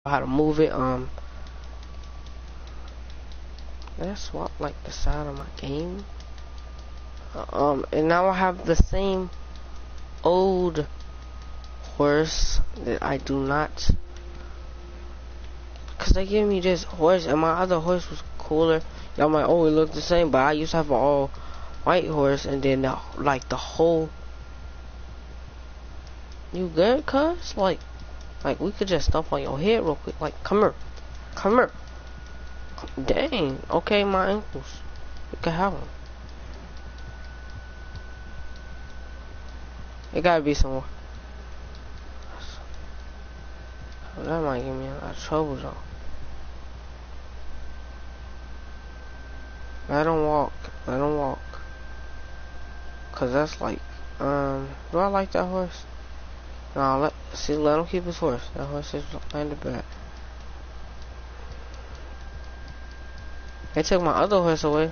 how to move it. Did I swap like the side of my game? And now I have the same old horse that I do not, cause they gave me this horse and my other horse was cooler. Y'all might, oh, it looked the same, but I used to have an all white horse, and then like the whole. You good, cuz? Like we could just stomp on your head real quick. Like, come here, come here. Dang. Okay, my ankles. You can have them. It gotta be somewhere. That might give me a lot of trouble though. Let him walk. Let him walk. Cause that's like, do I like that horse? No, let him keep his horse. That horse is landed back. They took my other horse away.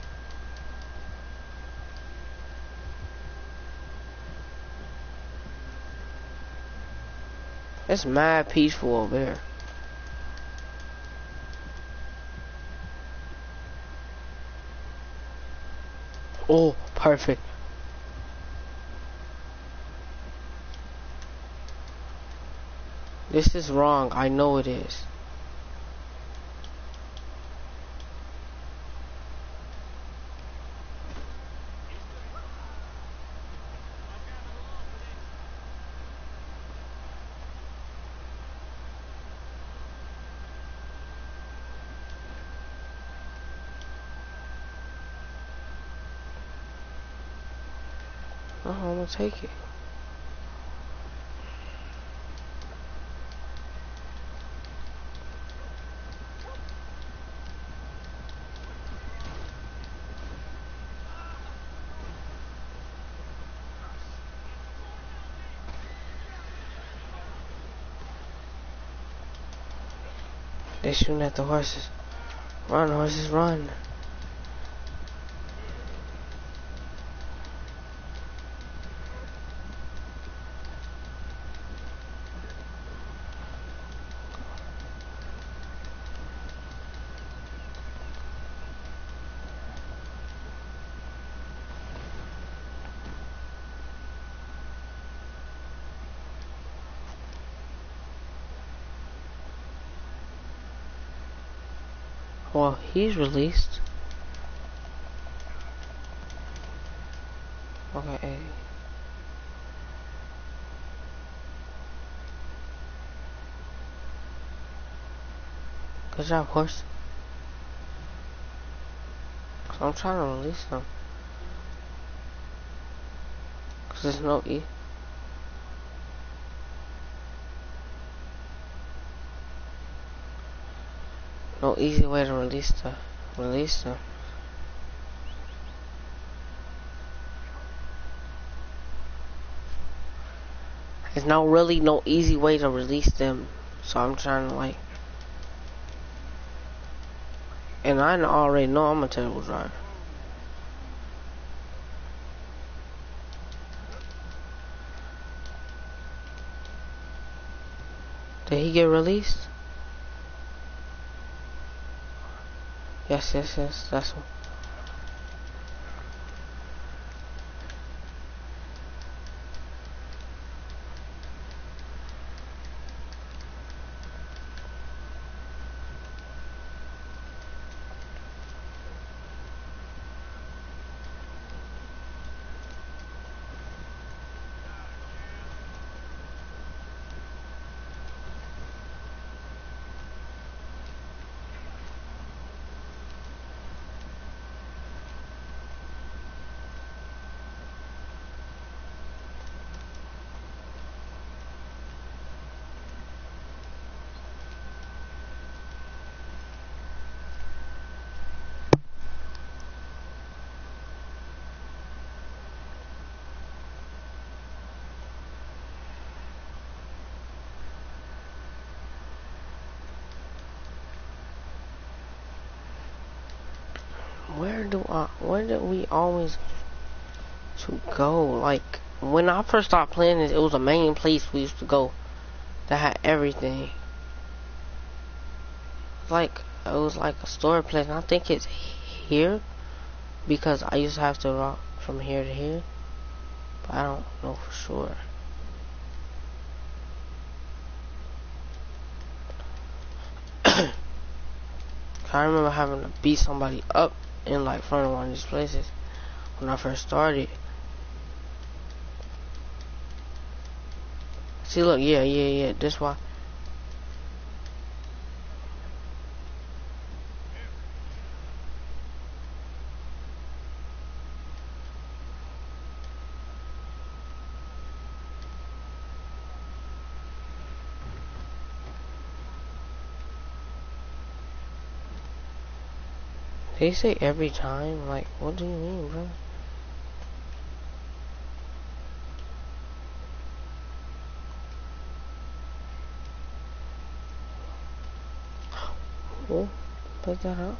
It's mad peaceful over here. Oh, perfect. This is wrong. I know it is. Oh, I'm gonna take it. They shooting at the horses. Run, horses, run. Well, he's released. Okay. Good job, horse. So I'm trying to release them. Cause there's no no easy way to release them. There's really no easy way to release them. So I'm trying to like, and I already know I'm a terrible driver. Did he get released? Yes, that's one. Where did we always to go? Like, when I first started playing this, it was a main place we used to go that had everything. like it was like a store place, and I think it's here because I used to have to walk from here to here, but I don't know for sure. I remember having to beat somebody up in like front of one of these places when I first started. See, look, yeah. This why. They say every time. Like, what do you mean, bro? Oh, put that out.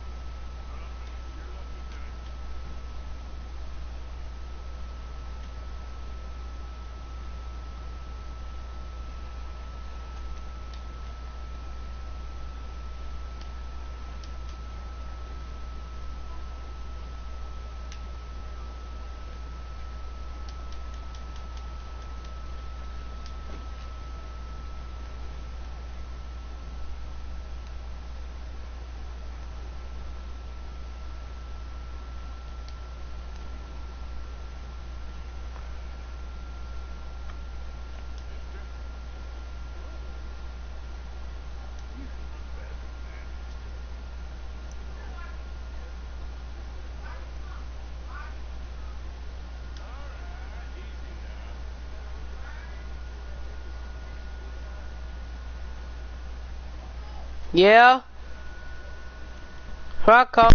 Yeah. Here I come.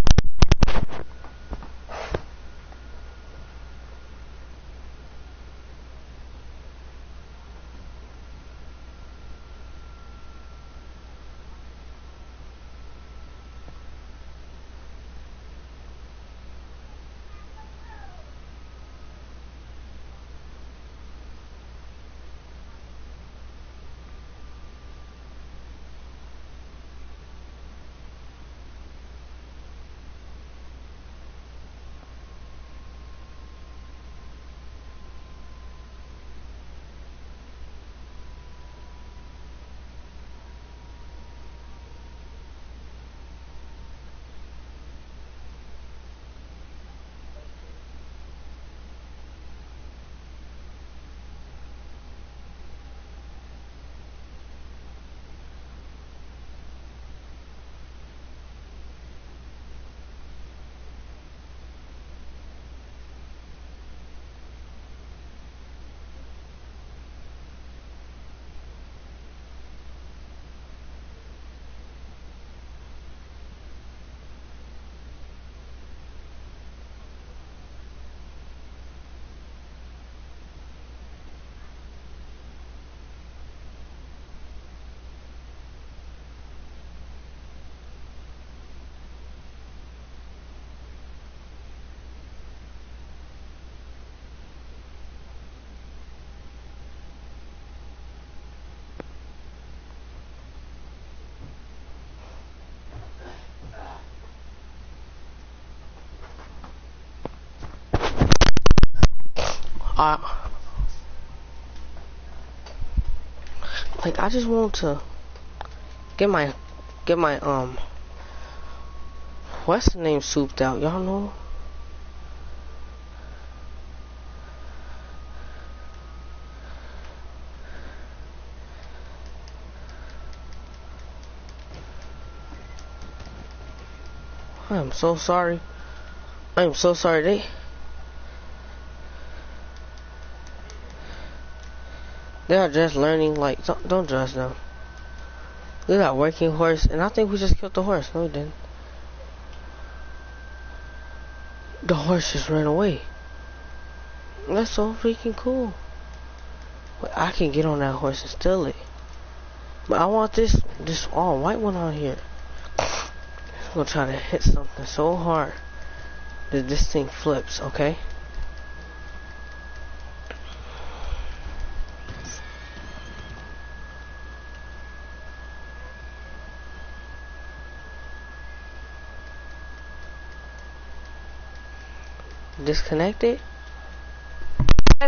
Uh, like I just want to get my what's the name souped out, y'all know? I am so sorry. I am so sorry. They are just learning, like, don't judge them. We got working horse, and I think we just killed the horse. No, we didn't. The horse just ran away. That's so freaking cool. But I can get on that horse and steal it. But I want this all white one on here. I'm gonna try to hit something so hard that this thing flips, okay? Disconnected? Yes.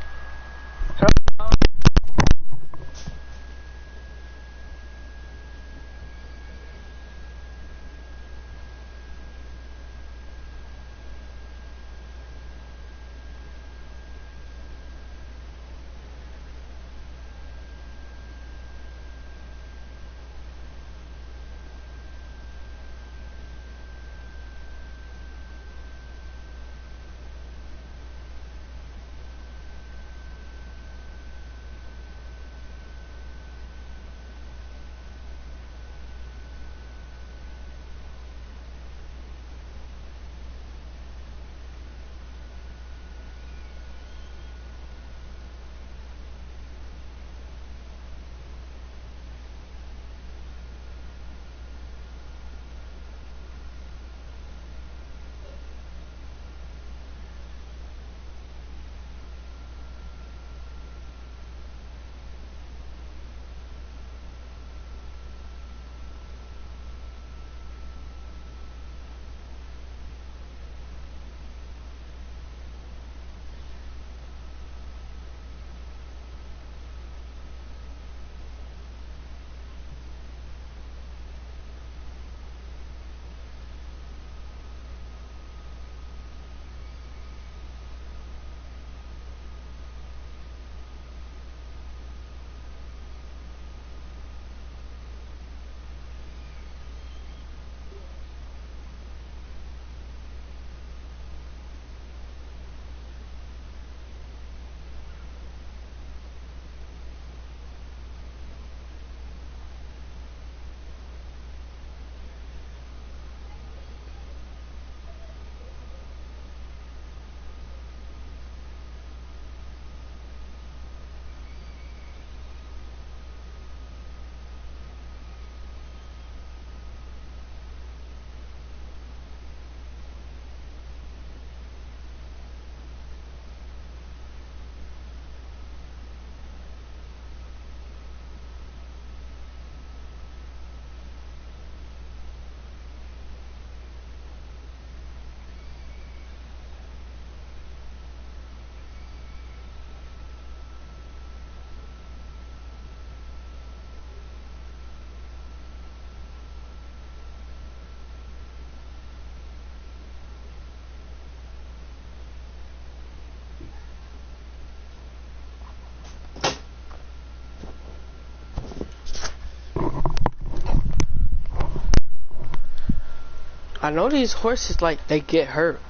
I know these horses, like, they get hurt.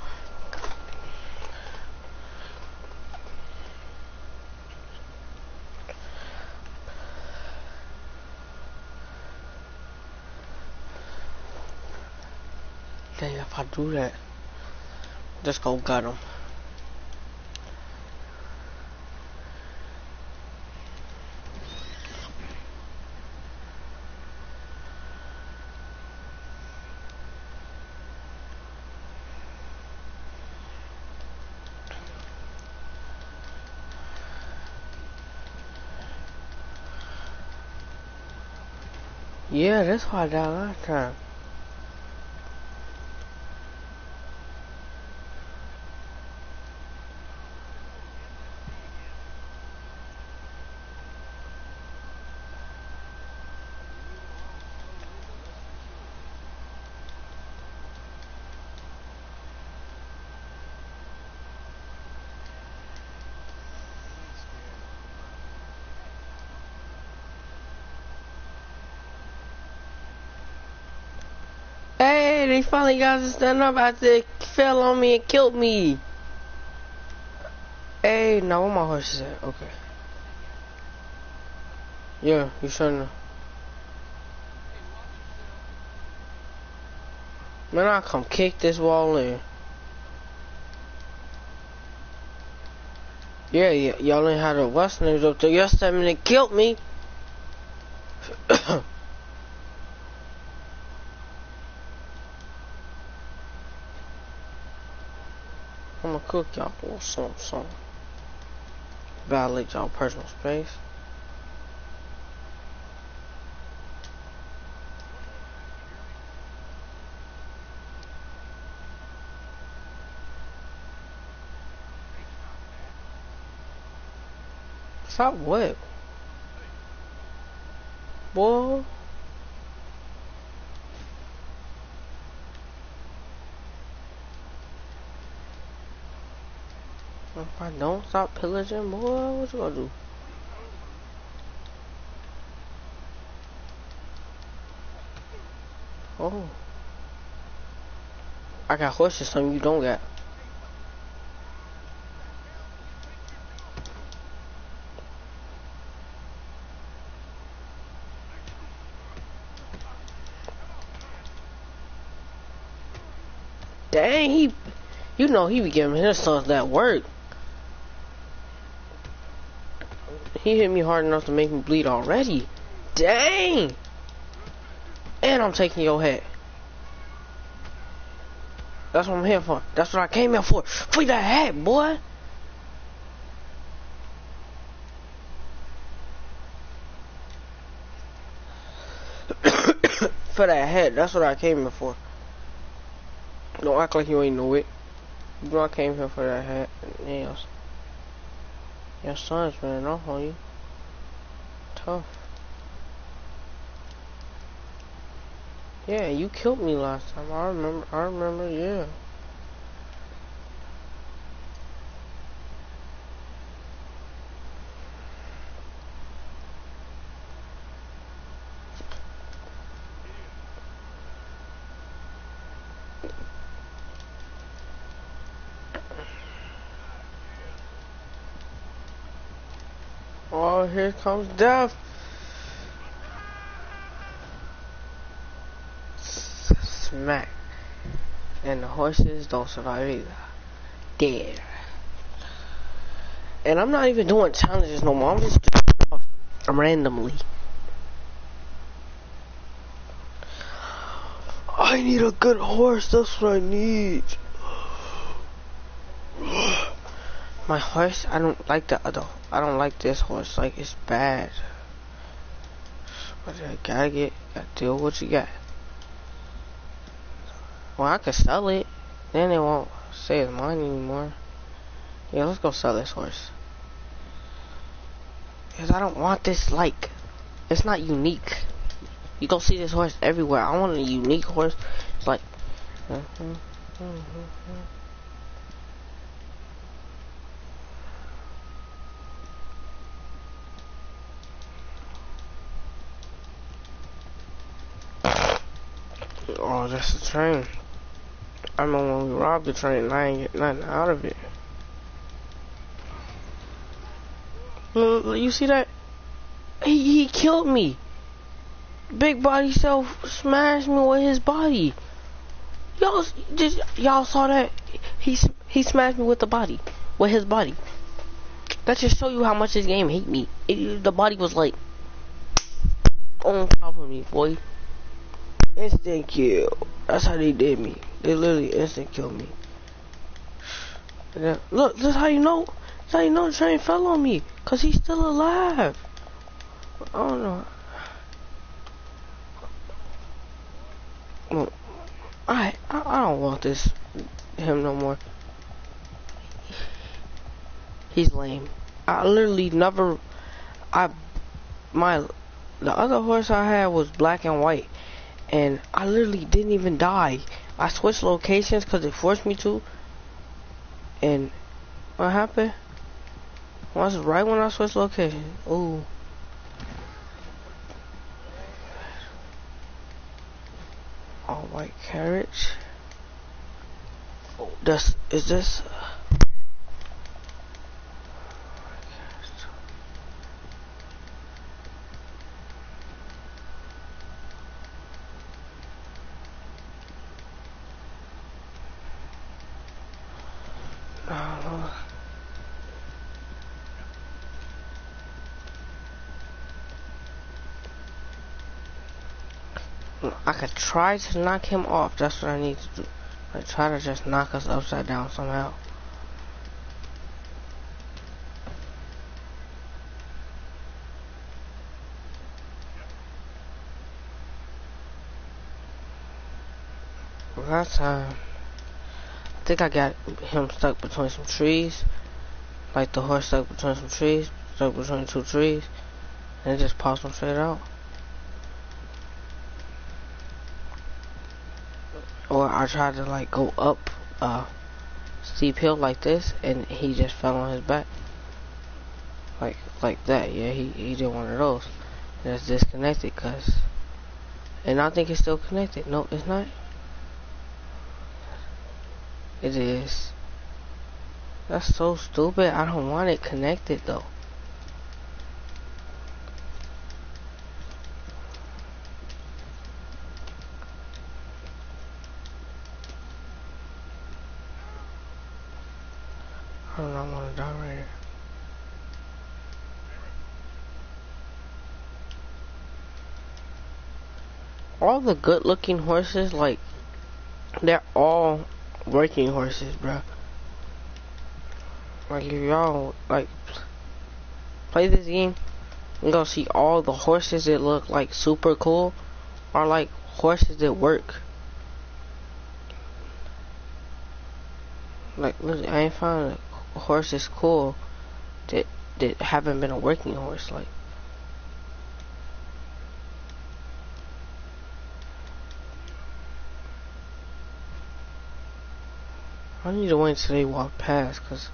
Dang, if I do that, just go gut them. Yeah, that's why I died last time. Hey, they finally got to stand up after it fell on me and killed me. Hey, now where my horse is at? Okay. Yeah, you shouldn't. Man, I come kick this wall in. Yeah, y'all ain't had the Westerners up there yesterday and they killed me. I'ma cook y'all for something. Violate y'all personal space. Stop what? Boy. If I don't stop pillaging, boy, what you gonna do? Oh. I got horses, something you don't got. Dang, you know he be giving his sons that work. He hit me hard enough to make me bleed already. Dang! And I'm taking your head. That's what I'm here for. That's what I came here for. For that hat, boy. For that hat, that's what I came here for. Don't act like you ain't know it. You know I came here for that hat. Yeah, your son's running off on you. Tough. Yeah, you killed me last time. I remember, yeah. Oh, here comes death. Smack. And the horses don't survive either. Dead. And I'm not even doing challenges no more. I'm just doing stuff randomly. I need a good horse. That's what I need. My horse, I don't like the other. I don't like this horse. Like, it's bad. But I gotta deal with what you got. Well, I could sell it. Then they won't say it's mine anymore. Yeah, let's go sell this horse. Because I don't want this, like, it's not unique. You don't see this horse everywhere. I want a unique horse. It's like, oh, that's the train. I remember when we robbed the train and I ain't get nothing out of it. Look, you see that? He killed me. Big body self smashed me with his body. Y'all saw that? He smashed me with the body, with his body. That just show you how much this game hate me. The body was like on top of me, boy. Instant kill. That's how they did me. They literally instant killed me. And then, look, this how you know. That's how you know the train fell on me. Cause he's still alive. I don't know. Well, I don't want him no more. He's lame. I literally never. The other horse I had was black and white. And I literally didn't even die. I switched locations because it forced me to. And what happened? Was right when I switched location. Ooh. All white carriage. Oh, is this? I could try to knock him off. That's what I need to do. Like, try to just knock us upside down somehow. Last time, I think I got him stuck between some trees. Like the horse stuck between some trees. stuck between two trees, and it just pops them straight out. Or I tried to like go up steep hill like this, and he just fell on his back. Like that, yeah, he did one of those. And it's disconnected, and I think it's still connected. No, it's not. It is. That's so stupid. I don't want it connected though. I do not want to die right here. All the good looking horses, like, they're all working horses, bruh. Like, if y'all, like, play this game, you're gonna see all the horses that look, like, super cool are, like, horses that work. Like, literally, I ain't found a horse that's cool that haven't been a working horse, like. I need to wait until they walk past, cause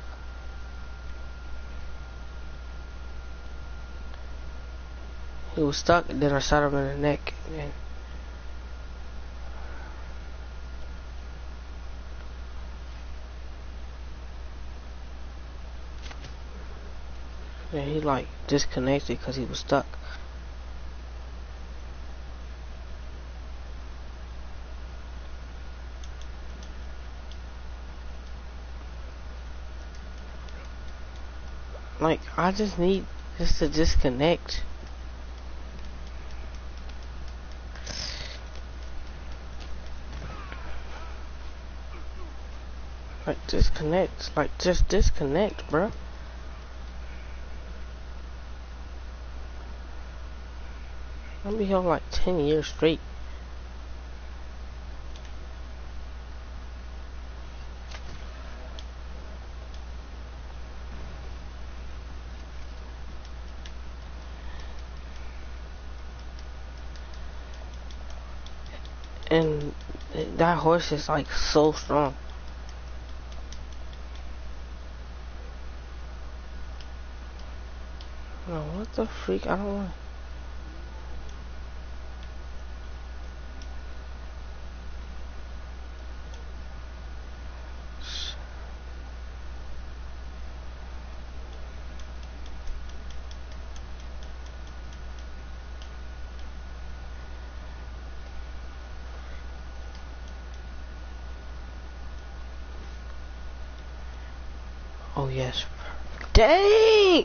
he was stuck, and then I shot him in the neck, and then he like disconnected because he was stuck. Like, I just need this to disconnect. Like, disconnect. Like, just disconnect, bruh. I'll be here like 10 years straight. And that horse is like so strong. No, what the freak? I don't want. Oh yes. Dang!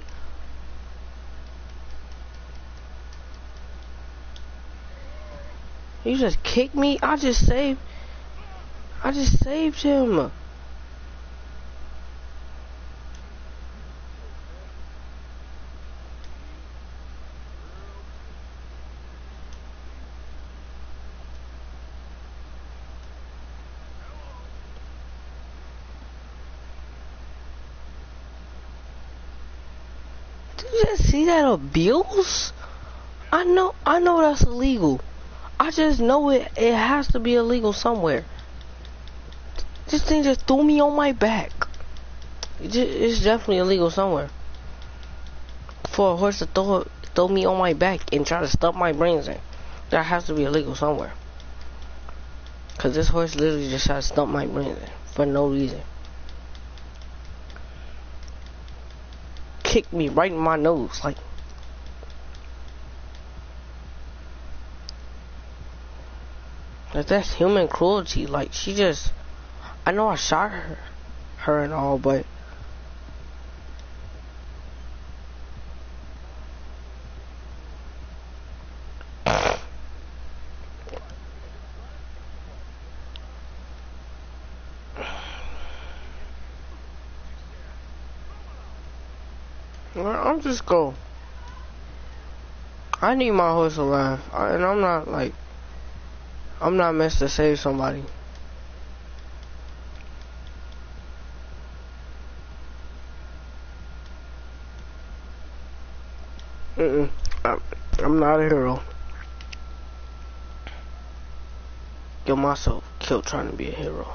You just kicked me? I just saved him. Did you just see that abuse? I know that's illegal. I just know it has to be illegal somewhere. This thing just threw me on my back. It's definitely illegal somewhere. For a horse to throw me on my back and try to stuff my brains in. That has to be illegal somewhere. Cause this horse literally just tried to stump my brains in for no reason. Kicked me right in my nose, like. Like, that's human cruelty. Like, she just, I know I shot her and all, but I'm just go. I need my horse alive, and I'm not like, I'm not meant to save somebody. I'm not a hero. Get myself killed trying to be a hero.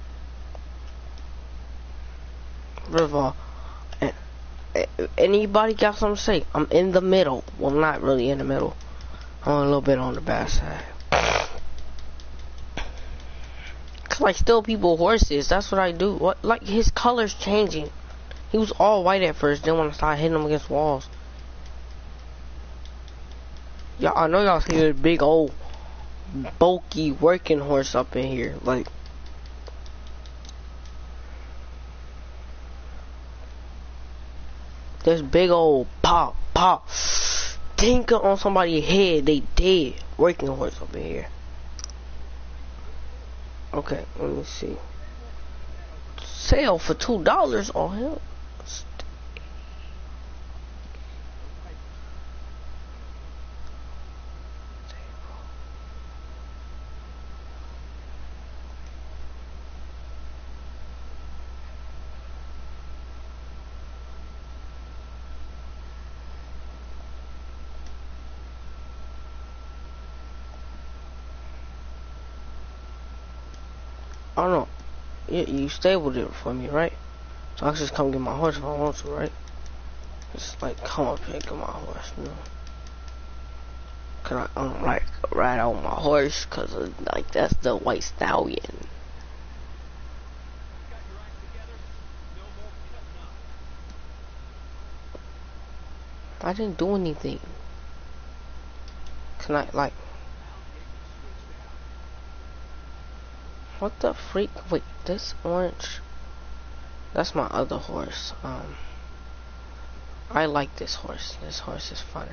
First of all, anybody got something to say? I'm in the middle. Well, I'm not really in the middle. I'm a little bit on the bad side. Cause I steal people horses. That's what I do. What? Like his color's changing. He was all white at first. Then when I started hitting him against walls. Y'all, I know y'all see this big old bulky working horse up in here. Like. This big old pop tinker on somebody's head, they dead. Working horse up in here. Okay, let me see. Sale for $2 on him. I don't know. You stabled it for me, right? So I can just come get my horse if I want to, right? Just like come up here and get my horse, you know? Cause I don't like ride on my horse, cause like that's the white stallion. I didn't do anything. Can I like? What the freak? Wait, this orange. That's my other horse. I like this horse. This horse is funner.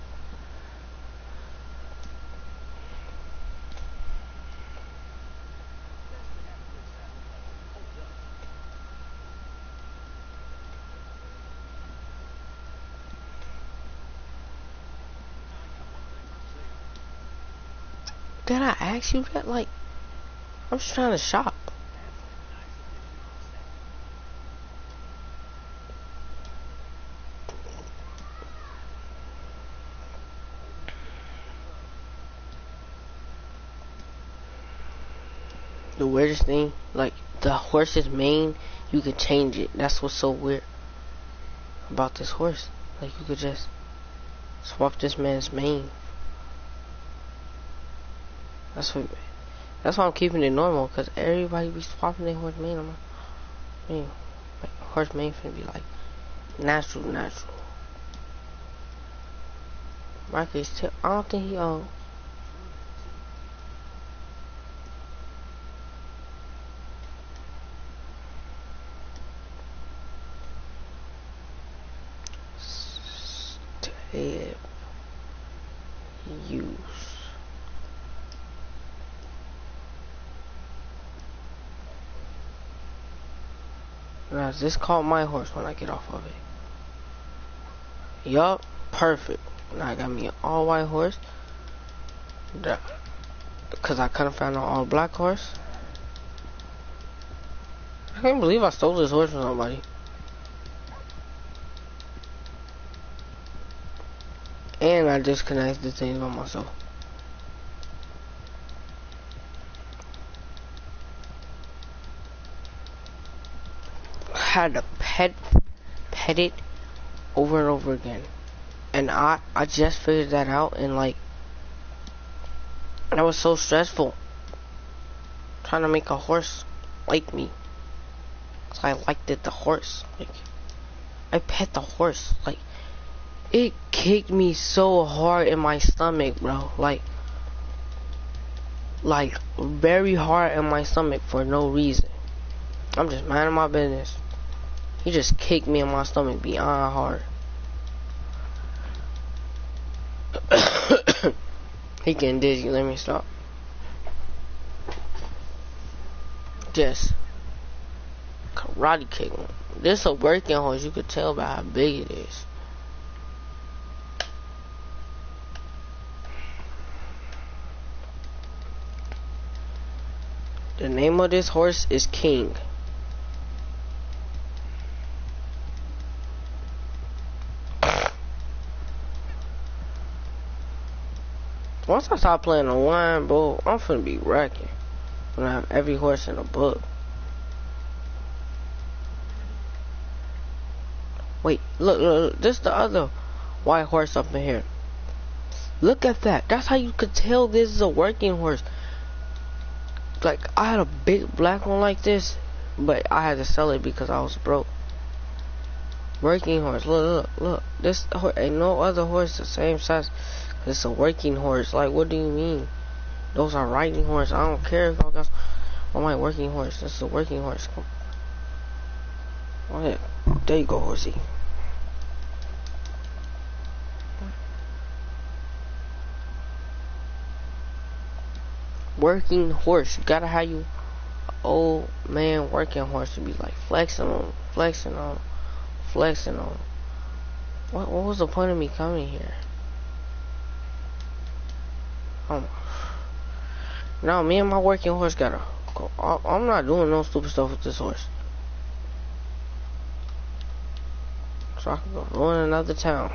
Did I ask you that? Like, I'm just trying to shop. The weirdest thing, like the horse's mane, you could change it. That's what's so weird about this horse. Like you could just swap this man's mane. That's why I'm keeping it normal, cause everybody be swapping their horse mane. I mean, like, horse mane finna be like natural. Marcus, I don't think he use. Now is this called my horse when I get off of it? Yup, perfect. Now I got me an all white horse. Cause I couldn't find an all black horse. I can't believe I stole this horse from somebody. And I disconnected the things by myself. Had to pet it over and over again. And I just figured that out, and like that was so stressful. Trying to make a horse like me. Cause I liked it, the horse. Like I pet the horse. Like it kicked me so hard in my stomach, bro. Like very hard in my stomach for no reason. I'm just minding my business. He just kicked me in my stomach beyond hard. He getting dizzy. Let me stop. Just karate kick him. This a working horse. You could tell by how big it is. The name of this horse is King. Once I start playing the one, bro, I'm finna be wrecking. When I have every horse in the book. Wait, look, this the other white horse up in here. Look at that. That's how you could tell this is a working horse. Like, I had a big black one like this, but I had to sell it because I was broke. Working horse. Look. This horse ain't no other horse the same size. It's a working horse. Like, what do you mean? Those are riding horse. I don't care if I got on my working horse. This is a working horse. Oh, yeah. There you go, horsey. Working horse. You gotta have you old man working horse to be like flexing on. What was the point of me coming here? Now me and my working horse gotta go. I'm not doing no stupid stuff with this horse. So I can go ruin another town.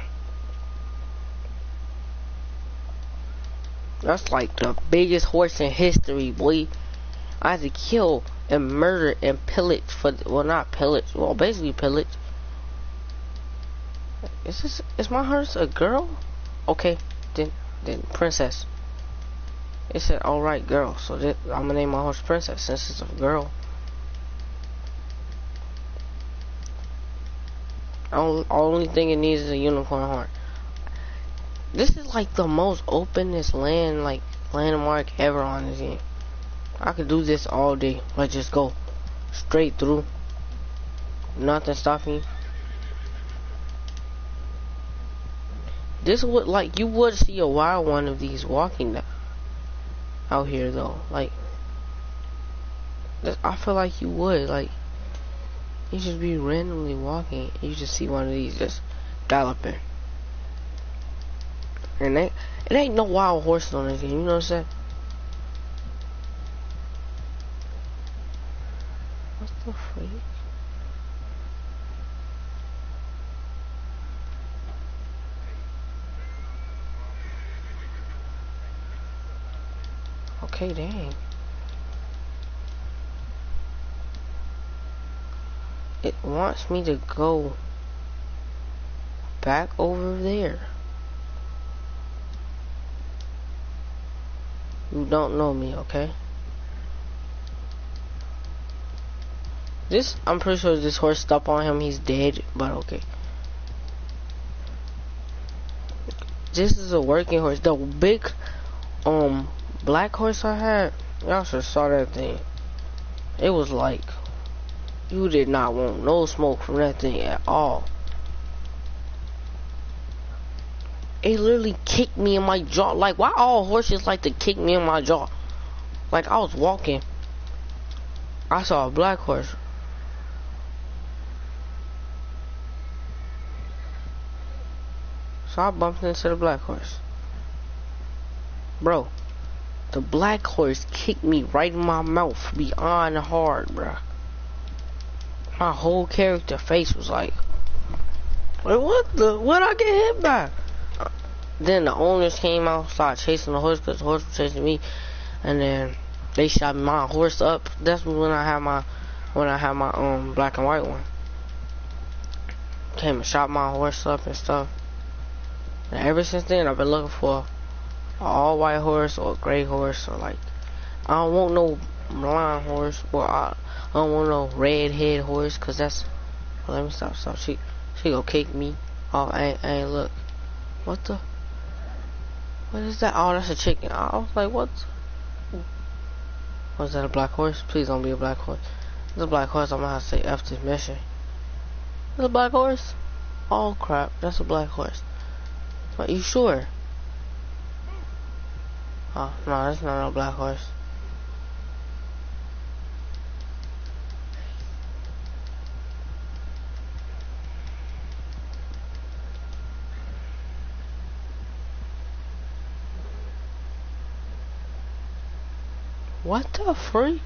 That's like the biggest horse in history, boy. I had to kill and murder and pillage for, well, not pillage, well, basically pillage. Is my horse a girl? Okay, then princess. It said, alright, girl, so I'm gonna name my horse Princess since it's a girl. Only thing it needs is a unicorn horn. This is like the most openest landmark ever on this game. I could do this all day. Like, just go straight through. Nothing stopping you. This would, like, you would see a wild one of these walking out here though. Like, I feel like you would, like, you just be randomly walking, you just see one of these just galloping. And it ain't no wild horses on this game, you know what I'm saying? What the freak? Okay, dang. It wants me to go back over there. You don't know me, okay? I'm pretty sure this horse stepped on him, he's dead, but okay. This is a working horse. The big, black horse I had, y'all should saw that thing. It was like, you did not want no smoke from that thing at all. It literally kicked me in my jaw. Like, why all horses like to kick me in my jaw? Like, I was walking, I saw a black horse. So I bumped into the black horse. Bro, the black horse kicked me right in my mouth beyond hard, bruh. My whole character face was like, what I get hit by? Then the owners came out, started chasing the horse because the horse was chasing me, and then they shot my horse up. That's when I had my black and white one. Came and shot my horse up and stuff. And ever since then, I've been looking for an all white horse or a gray horse, or like, I don't want no blonde horse, or I don't want no red head horse, cause that's, well, let me stop. She gonna kick me. Oh, I ain't look. What is that? Oh, that's a chicken. I was like, what? Was that a black horse? Please don't be a black horse. If it's a black horse, I'm gonna have to say F this mission. It's a black horse? Oh crap, that's a black horse. Are you sure? Oh, no, that's not a black horse. What the freak?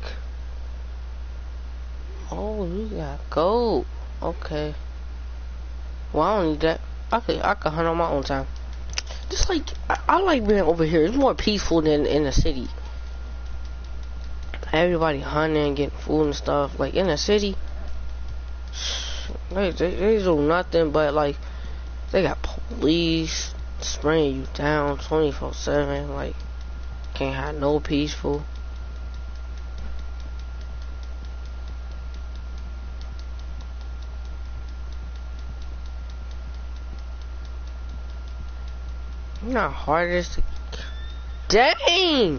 Oh, you got gold. Okay. Well, I don't need that. I could hunt on my own time. Just like I like being over here. It's more peaceful than in the city. Everybody hunting, getting food and stuff. Like in the city, they do nothing but like they got police spraying you down 24/7. Like can't have no peaceful. You know how hard it is to... Dang!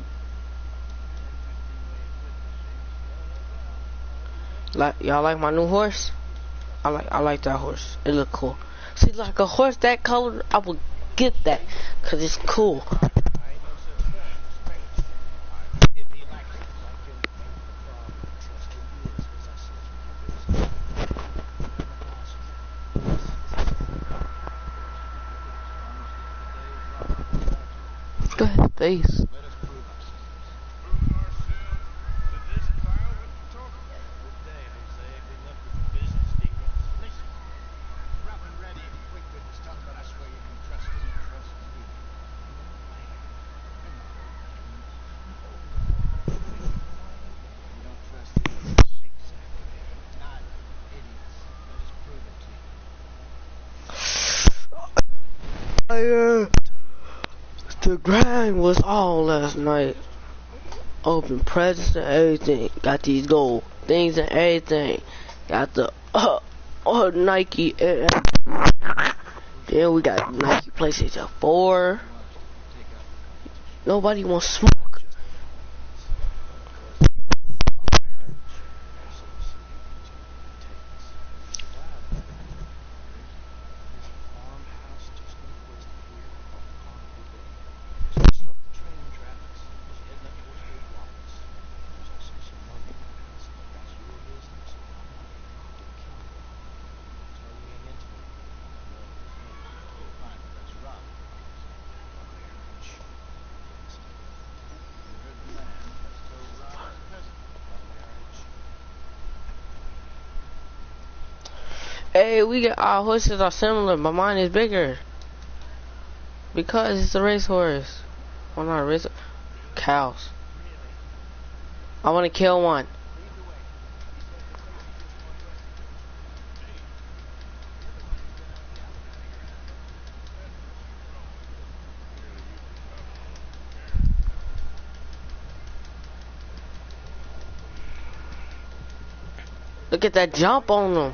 Like y'all like my new horse? I like that horse. It look cool. See, like a horse that color, I would get that cause it's cool. Go ahead, face. The grind was on last night. Open presents and everything. Got these gold things and everything. Got the Nike. Then we got Nike PlayStation 4. Nobody wants smoke. Hey, we get our horses are similar, but mine is bigger. Because it's a racehorse. Well, not a race. Cows. I want to kill one. Look at that jump on them.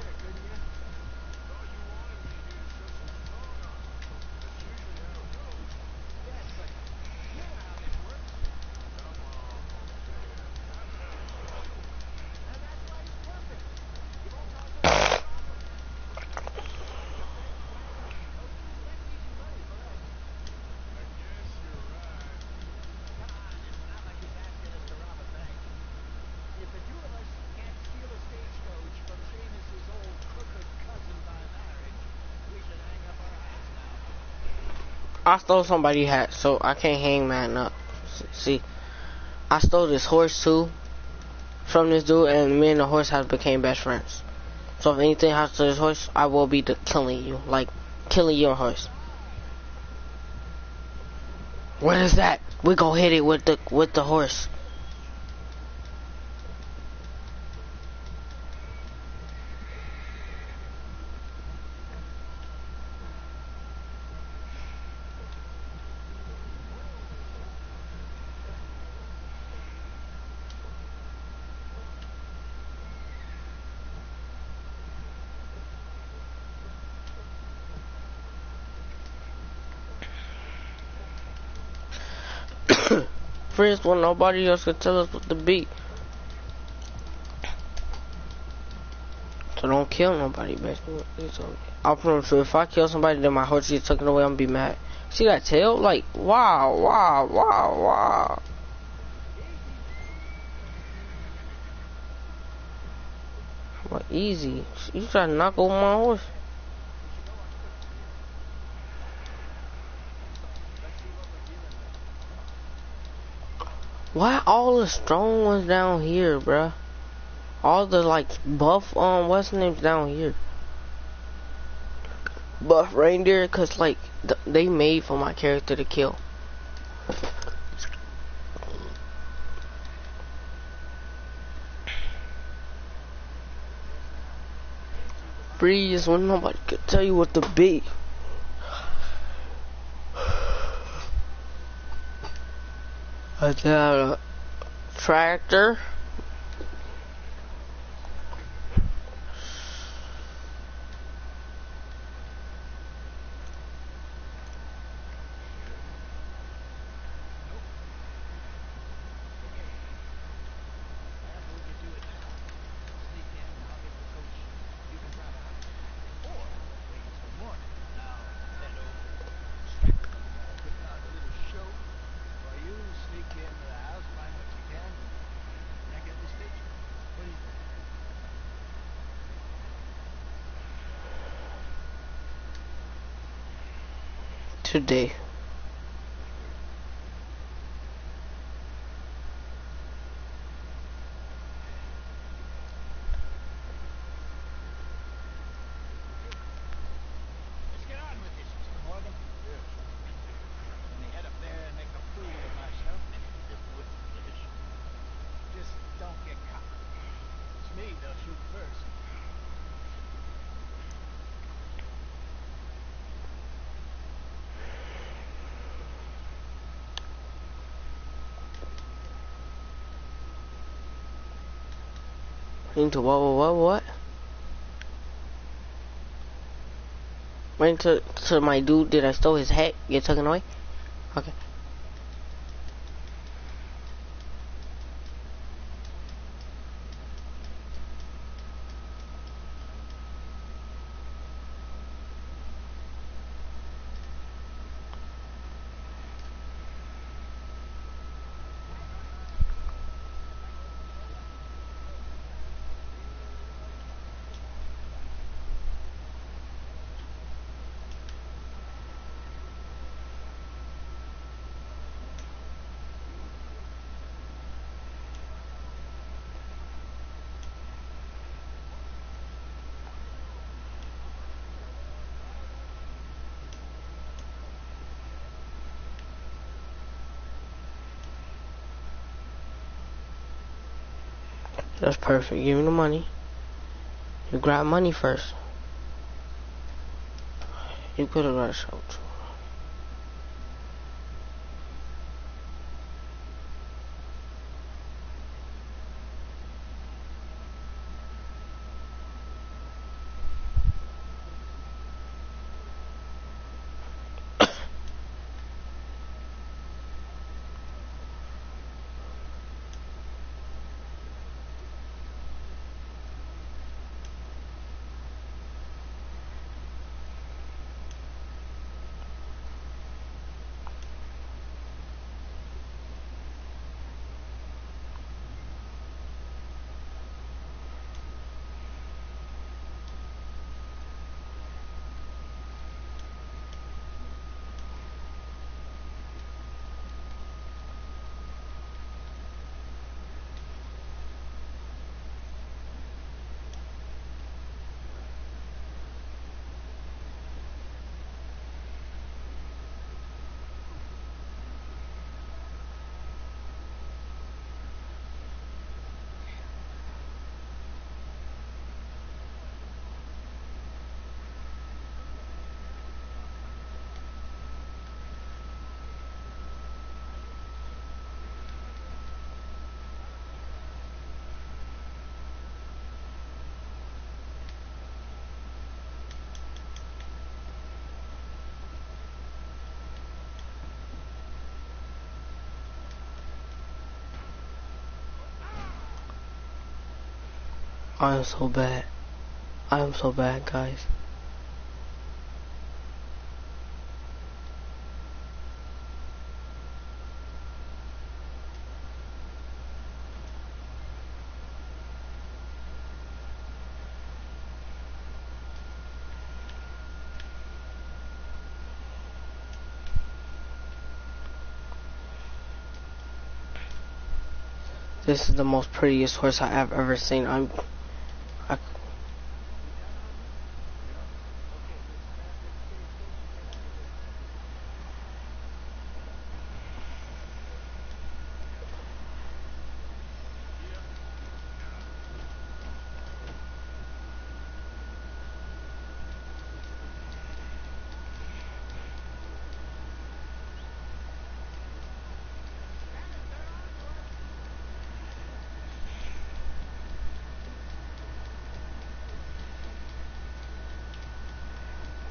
I stole somebody's hat, so I can't hang man up. See, I stole this horse too from this dude, and me and the horse have became best friends. So if anything happens to this horse, I will be killing you, like killing your horse. What is that? We go hit it with the horse. First one, nobody else could tell us what to beat. So don't kill nobody, basically. I promise you, if I kill somebody, then my horse gets taken away, I'm gonna be mad. See that tail? Like, wow, wow, wow, wow. What, easy. You try to knock over my horse. Why all the strong ones down here, bruh? All the like buff what's the names down here? Buff reindeer, cause like they made for my character to kill. Freeze when nobody could tell you what to be. I got a tractor. Today. Let's get on with this, Mr. Morgan. Yes. Let me head up there and make a fool of myself. Just don't get caught. It's me they'll shoot first. Into what? Went to my dude. Did I steal his hat? Get taken away? Okay. That's perfect. Give me the money. You grab money first. You could have got a shout. I am so bad. I am so bad, guys. This is the most prettiest horse I have ever seen.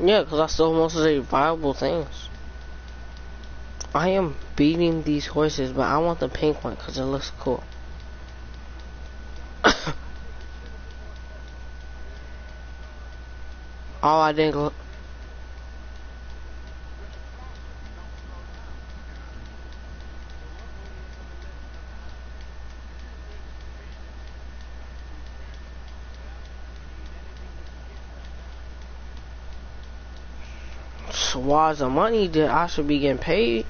Yeah, because I stole most of the valuable things. I am beating these horses, but I want the pink one because it looks cool. Oh, I didn't go. Swads of money that I should be getting paid.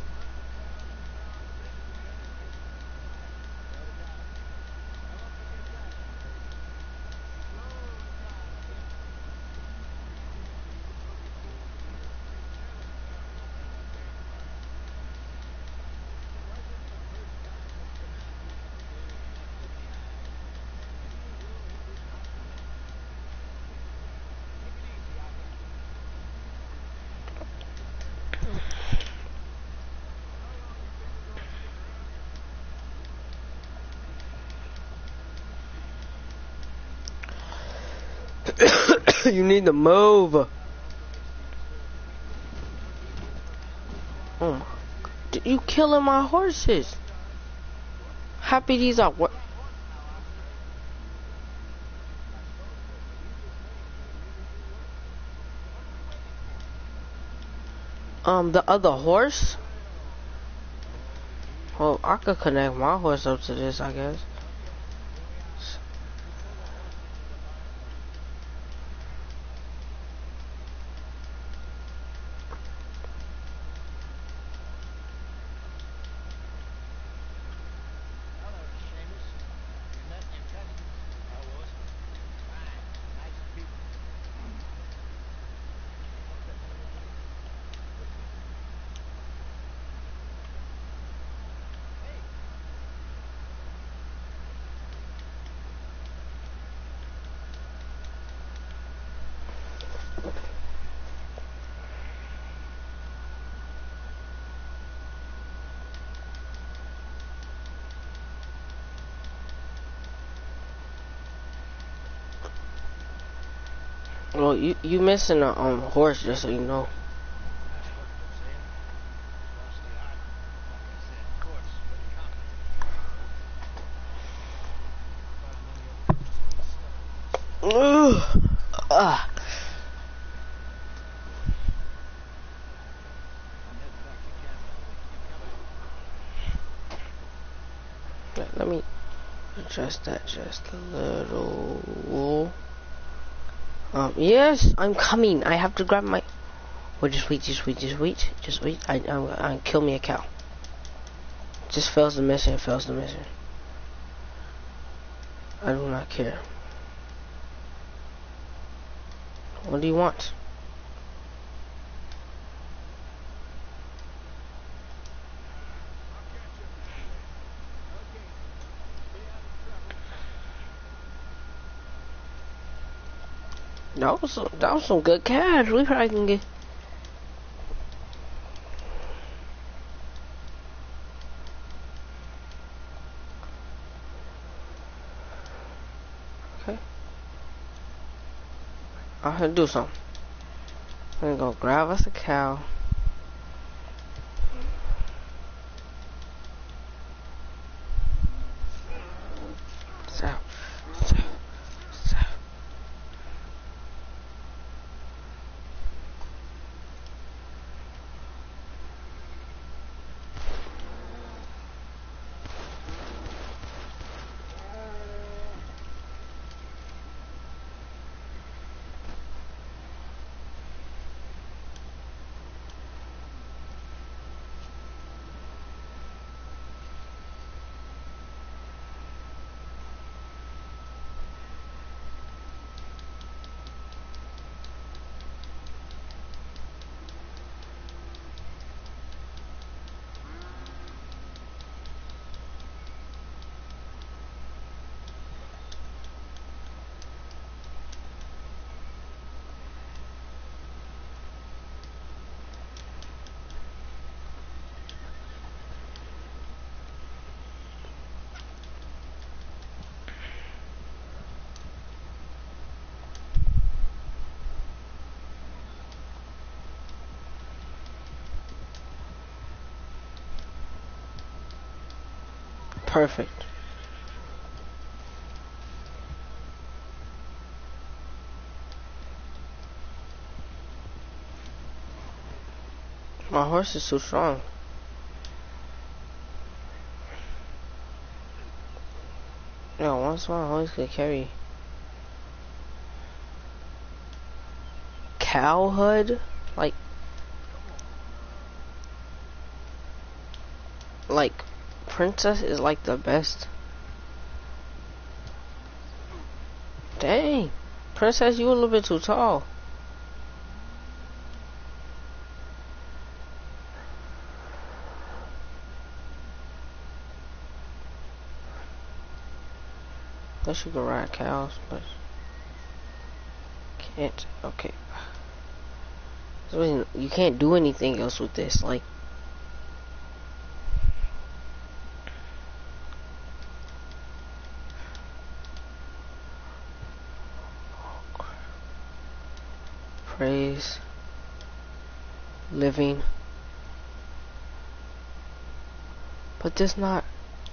You need to move. Oh my. You killing my horses. Happy these are what? The other horse? Well, I could connect my horse up to this, I guess. Hello, Seamus. You met your cousin? How was it? Fine. Nice people. Hey, Well, you missing a horse, just so you know. that's what you're saying. Lost the art. Like I said, courts, pretty common. Pardon any other stuff in this. Ugh. Ah. I'm heading back to Canada. You coming? Let me adjust that just a little. Yes, I'm coming. I have to grab my. Well, just wait. I kill me a cow. Just fails the mission. Fails the mission. I do not care. What do you want? That was some good cash. We probably can get. Okay. I'm gonna do something. I'm gonna go grab us a cow. So, so, so. Perfect. My horse is too strong. Yo, once my horse could carry Cowhood, like Princess is like the best. Dang, Princess, you a little bit too tall. Guess you can ride cows, but can't. Okay, so you can't do anything else with this, like. Praise living, but it's not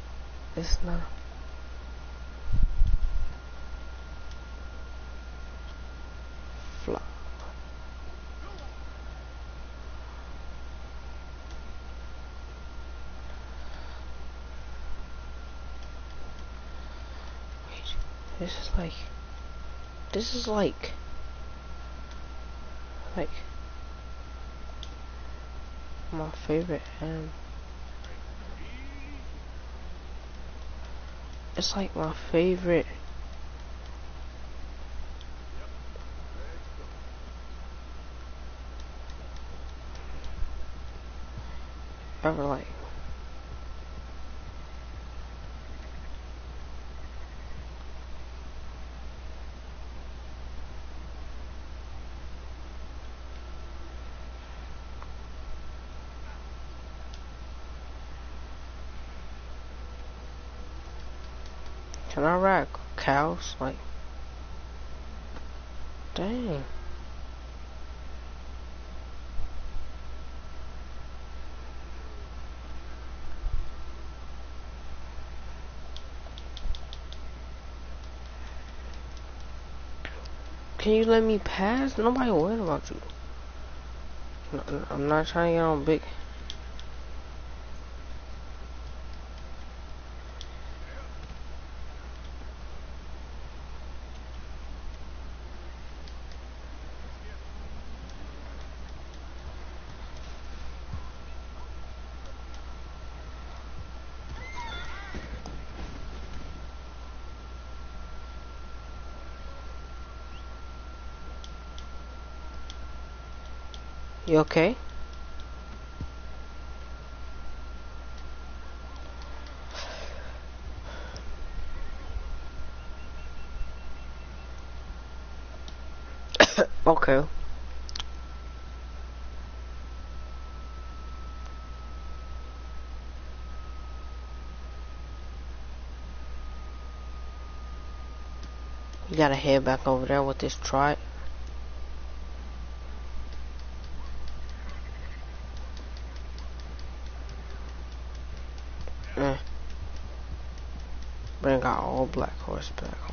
fly. Wait, this is like my favorite, and it's like my favorite. Ever, like. Can I ride cows? Like, dang. Can you let me pass? Nobody worried about you. I'm not trying to get on big. You okay? Okay. You gotta head back over there with this trot. Bring our all black horse back home.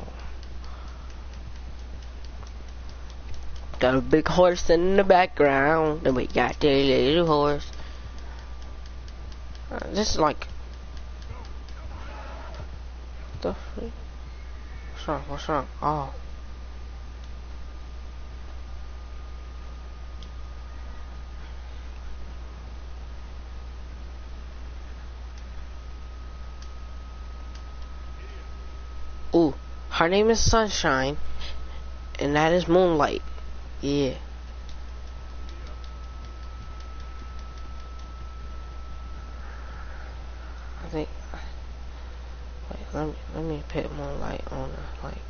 Got a big horse in the background, and we got the little horse. This is like the freak. What's wrong? What's wrong? Oh. Ooh, her name is Sunshine, and that is Moonlight. Yeah. I think. Wait, let me put Moonlight on her. Like.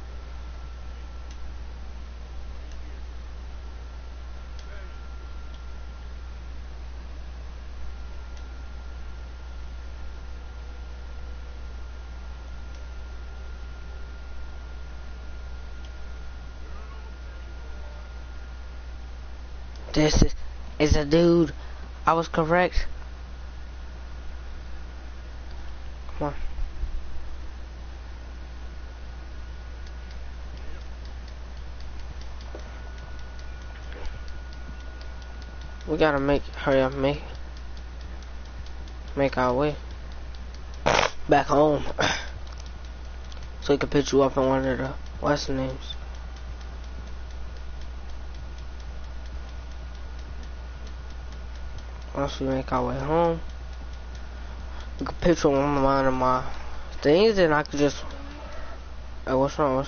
This is a dude. I was correct. Come on. We gotta hurry up, make our way back home. So we can pick you up in one of the what's names. Once we make our way home, we can pick you on one of my things, and I could just. Hey, what's wrong?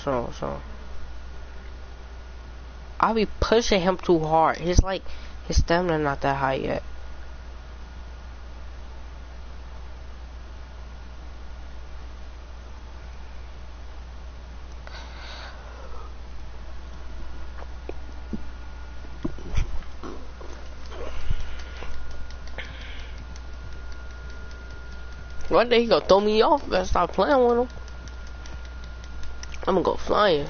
I be pushing him too hard. His stamina not that high yet. One day he gonna throw me off and stop playing with him. I'm gonna go flying.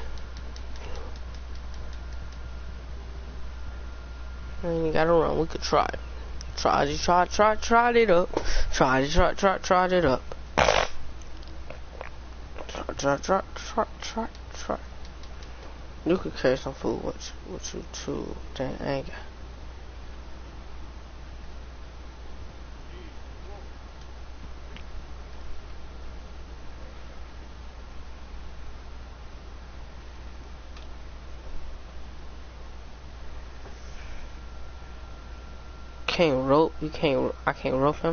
And you gotta run. We could try it. Tried it up. Tried it up. Try. You could carry some food with you too. Dang, I ain't got. I can't rope him.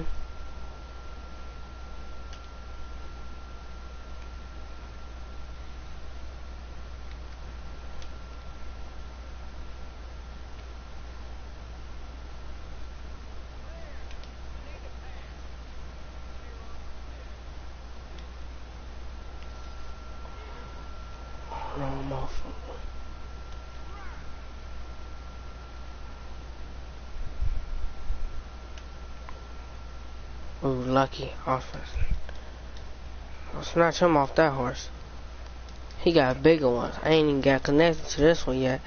Ooh, lucky offense. I'll snatch him off that horse. He got bigger ones. I ain't even got connected to this one yet.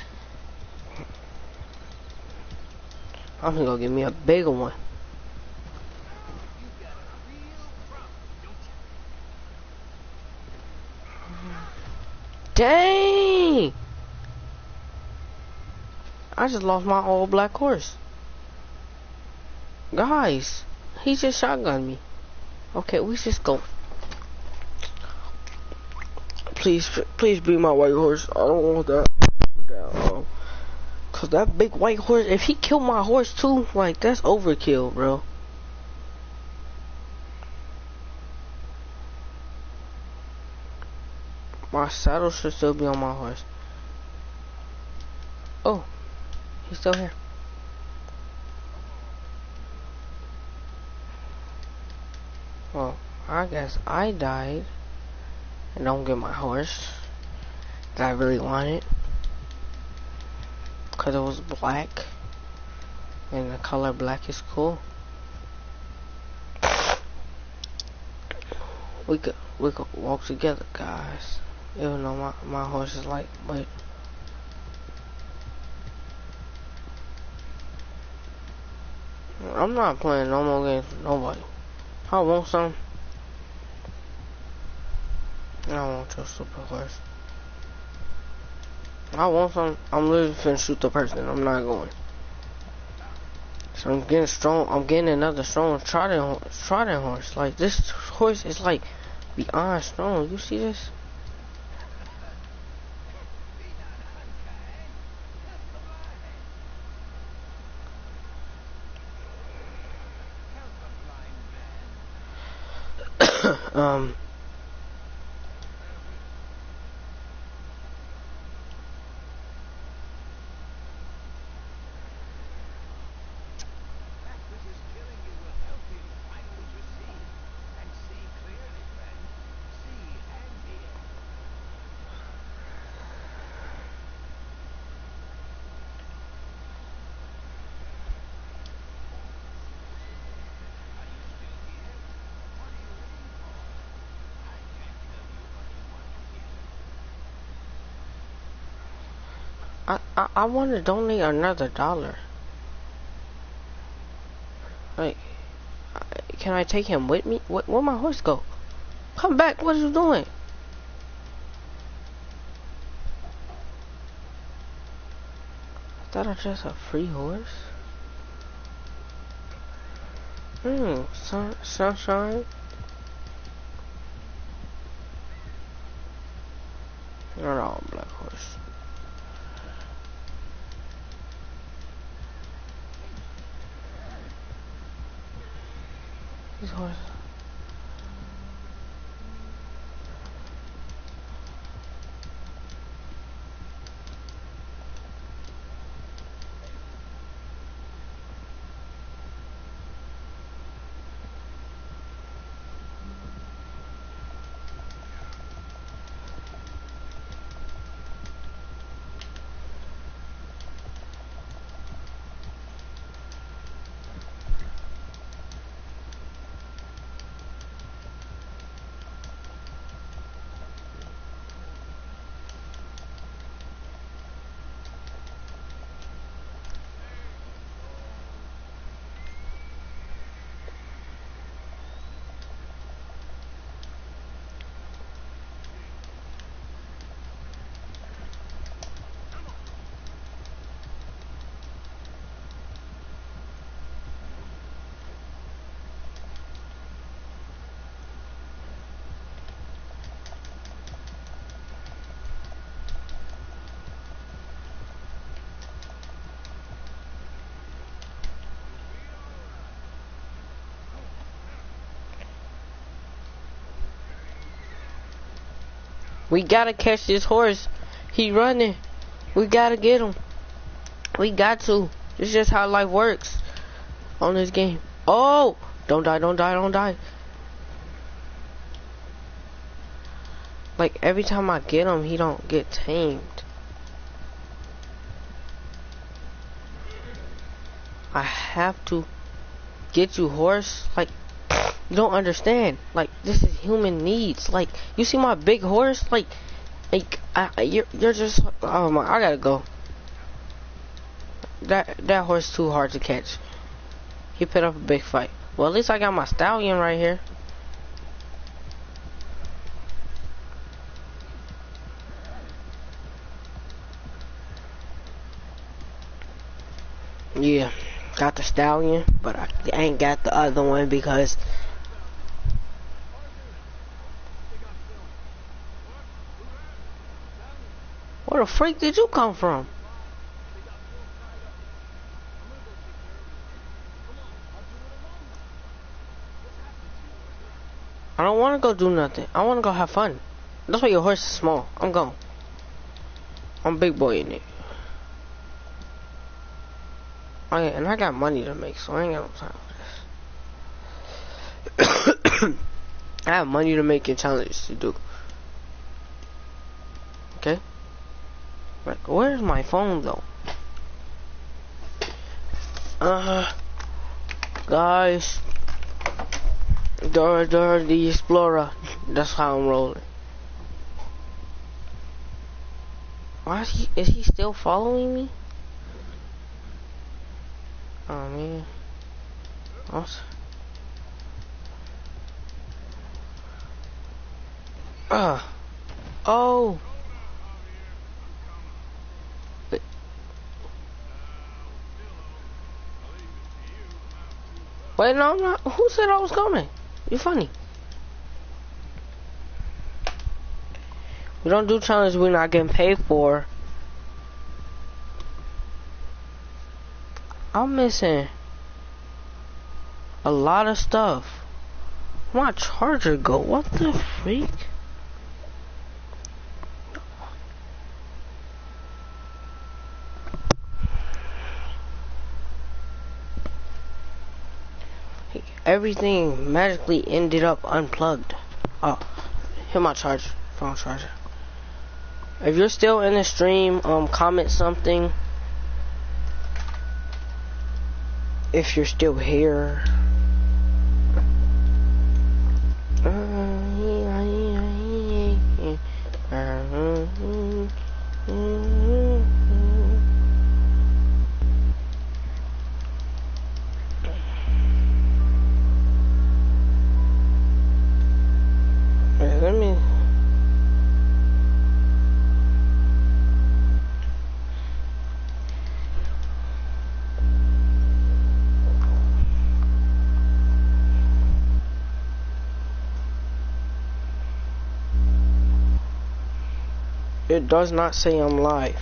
I'm gonna go get me a bigger one. Dang! I just lost my old black horse. Guys, he just shotgunned me. Okay, we just go. Please be my white horse. I don't want that. Cause that big white horse, if he killed my horse too, like, that's overkill, bro. My saddle should still be on my horse. Oh, he's still here. Well, I guess I died and don't get my horse that I really wanted because it was black and the color black is cool. We could walk together, guys. Even though my horse is light, but I'm not playing no more games with nobody. I want some. I don't want your super horse. I want some. I'm literally finna shoot the person. I'm not going. So I'm getting strong. I'm getting another strong trotting horse. Like, this horse is like beyond strong. You see this? I want to donate another $1. Like, can I take him with me? Where my horse go? Come back! What are you doing? I thought I just a free horse. Sunshine. Not all black horse. These horses. We gotta catch this horse. He running. We gotta get him. We got to. It's just how life works on this game. Oh! Don't die, don't die, don't die. Like, every time I get him, he don't get tamed. I have to get you, horse. Like, you don't understand. Like, this is human needs. Like, you see my big horse? Like you're just. Oh my! I gotta go. That horse too hard to catch. He put up a big fight. Well, at least I got my stallion right here. Yeah, got the stallion, but I ain't got the other one because. Where the freak did you come from? I don't want to go do nothing. I want to go have fun. That's why your horse is small. I'm gone. I'm big boy in it. Oh yeah, and I got money to make, so I ain't got no time for this. I have money to make and challenges to do. Okay? Like, where's my phone though? Guys. Dora the Explorer. That's how I'm rolling. Why is he still following me? Oh man. Oh. Wait, no, I'm not. Who said I was coming? You funny. We don't do challenges we're not getting paid for. I'm missing a lot of stuff. Where'd my charger go? What the freak? Everything magically ended up unplugged. Oh, hit my charger, phone charger. If you're still in the stream, comment something. If you're still here. Let me. It does not say I'm live.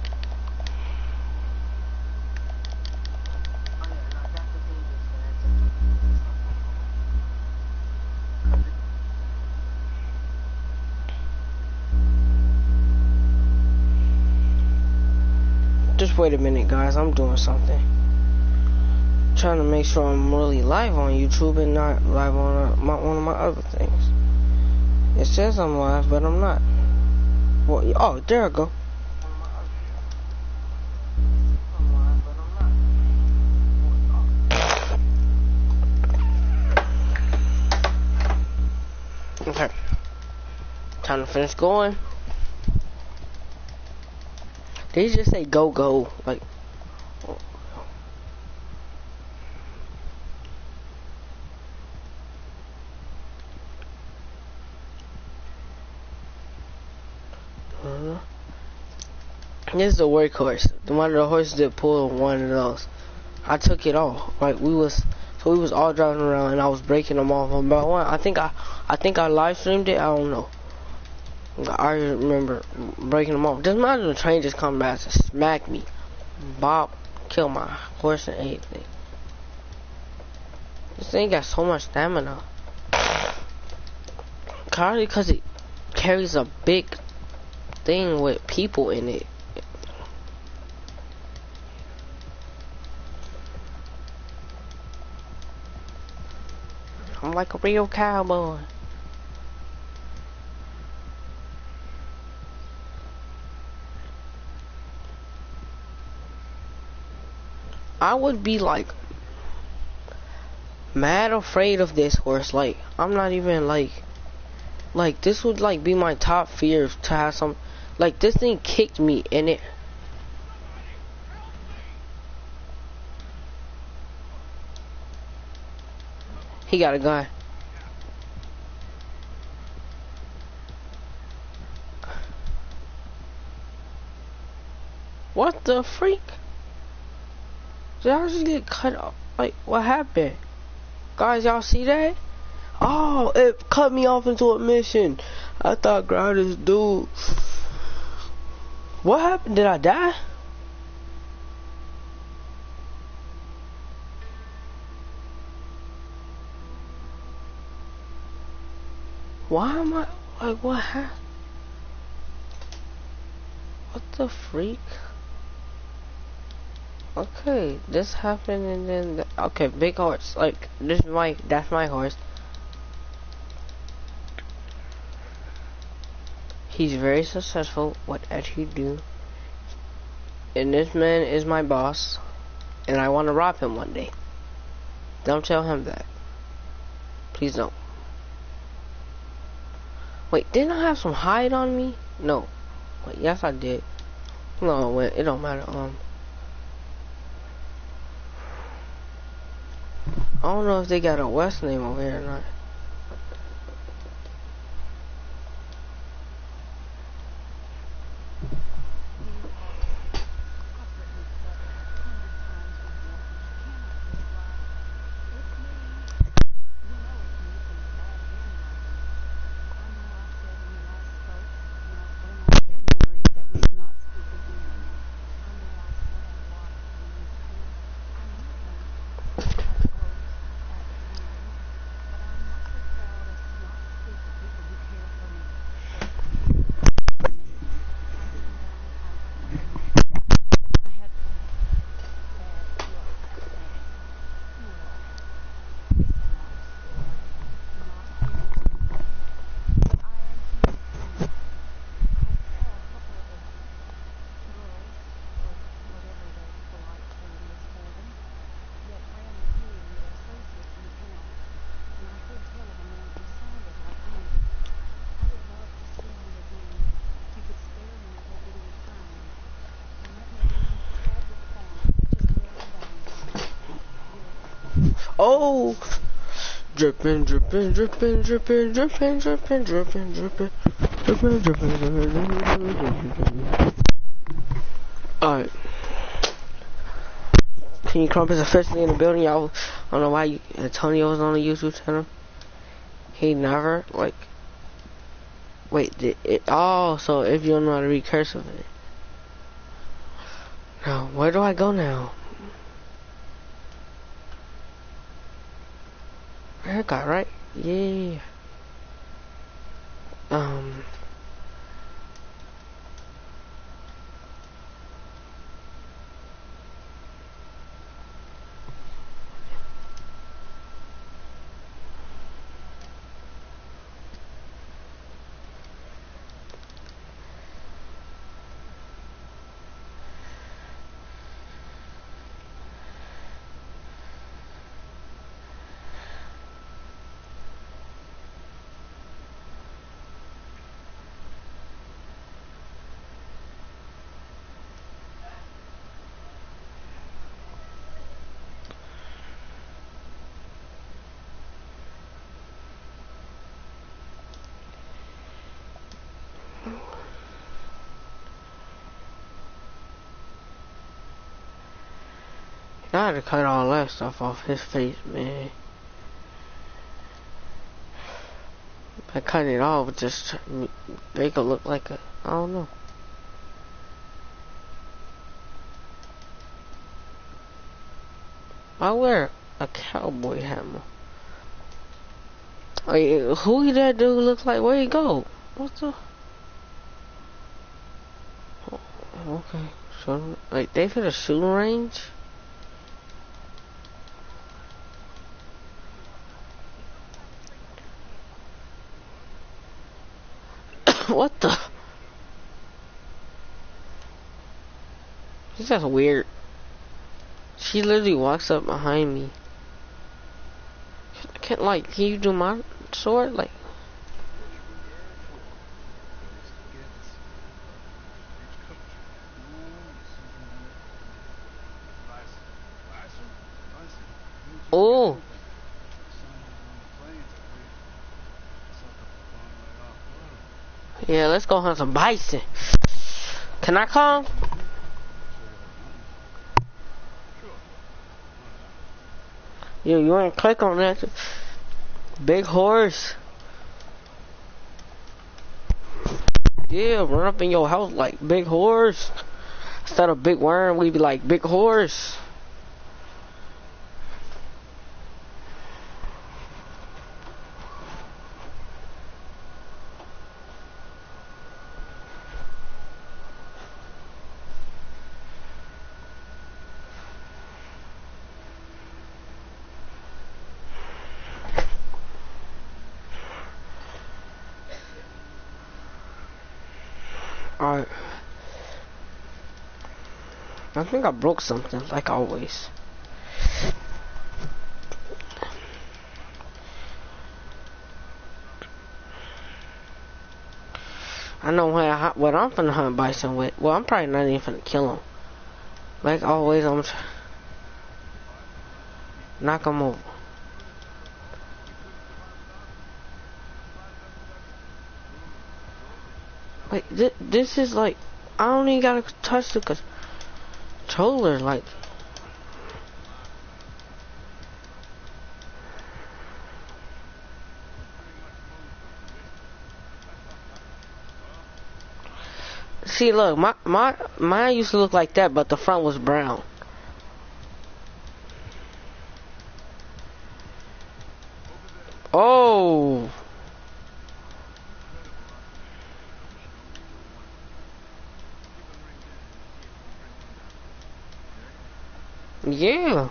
Just wait a minute, guys. I'm doing something. Trying to make sure I'm really live on YouTube and not live on one of my other things. It says I'm live, but I'm not. Well, oh, there I go. Okay. Time to finish going. Did he just say go go? Like. This is a workhorse. One of the horses that pulled one of those. I took it off. Like we was all driving around and I was breaking them off one by one. I think I live streamed it. I don't know. I remember breaking them off. Doesn't matter, the train just come back to smack me, bop, kill my horse and everything. This thing got so much stamina. Probably because it carries a big thing with people in it. I'm like a real cowboy. I would be like mad afraid of this horse. Like I'm not even like this would like be my top fear to have some. Like this thing kicked me and it. He got a gun. What the freak? Did I just get cut off? Like, what happened? Guys, y'all see that? Oh, it cut me off into a mission. I thought grab this dude. What happened? Did I die? Why am I like what happened? What the freak? Okay, this happened and then okay, big horse. Like that's my horse. He's very successful whatever he do. And this man is my boss. And I want to rob him one day. Don't tell him that. Please don't. Wait, didn't I have some hide on me? No. Wait, yes I did. No, wait, it don't matter. I don't know if they got a West name over here or not. Oh, dripping, dripping, dripping, dripping, dripping, dripping, dripping, dripping, dripping, dripping. Alright. King Crump is officially in the building. Y'all, I don't know why Antonio was on the YouTube channel. He never, like, Wait, oh, so if you don't know how to read cursive. Now, where do I go now? Haircut, right? Yeah. I had to cut all that stuff off his face, man. I cut it off just to make it look like a, I don't know. I wear a cowboy hammer. Wait, who did that dude look like? Where'd he go? What the? Oh, okay, so like they fit a shooting range? What the? He's just weird. She literally walks up behind me. Can't like, can you do my sword? Like, oh. Yeah, let's go hunt some bison. Can I come? Yo, you wanna click on that? Big horse. Yeah, run up in your house like big horse. Instead of big worm, we be like big horse. Alright. I think I broke something, like always. I know what I'm finna hunt bison with. Well, I'm probably not even finna kill him. Like always, I'm knock him over. Wait, this is like, I don't even gotta touch the controller, like. See, look, mine used to look like that, but the front was brown. Oh. Yeah.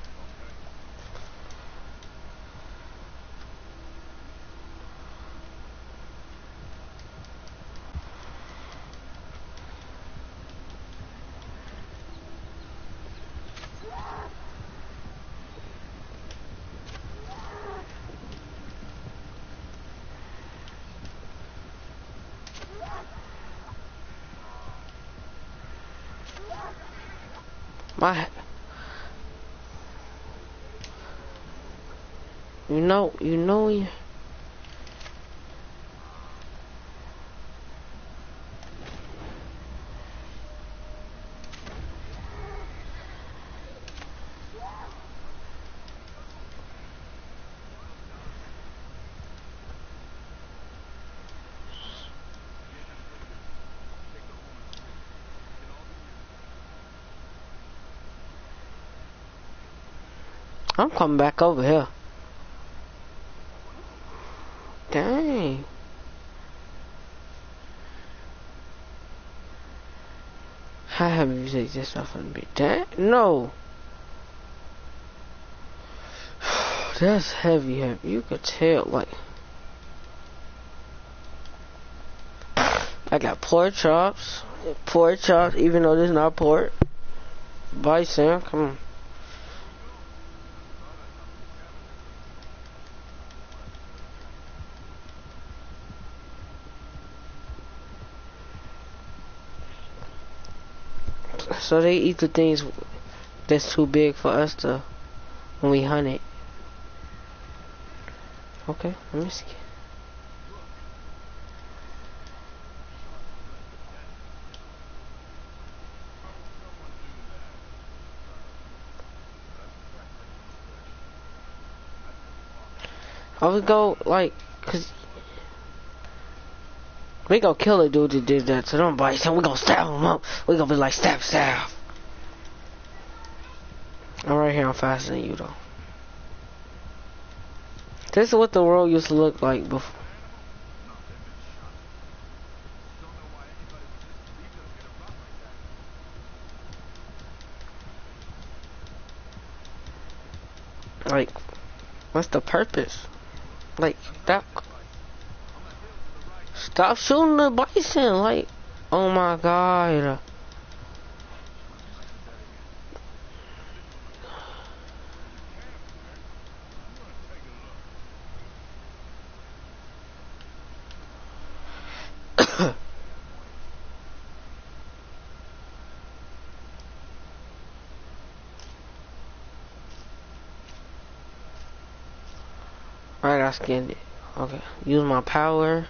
My, you know, I'm coming back over here. Dang. How heavy you take this off and be? Dang. No. That's heavy, heavy. You could tell, like. I got pork chops. Pork chops, even though this is not pork. Bison, come on. So they eat the things that's too big for us to, when we hunt it. Okay, let me see. I would go, like, cause we gonna kill a dude that did that, so don't bite him. We gonna stab him up. We gonna be like, stab, stab. I'm right here, I'm faster than you, though. This is what the world used to look like before. Like, what's the purpose? Like, that. Stop shooting the bison, like, oh my god. Right, I skinned it. Okay, use my power.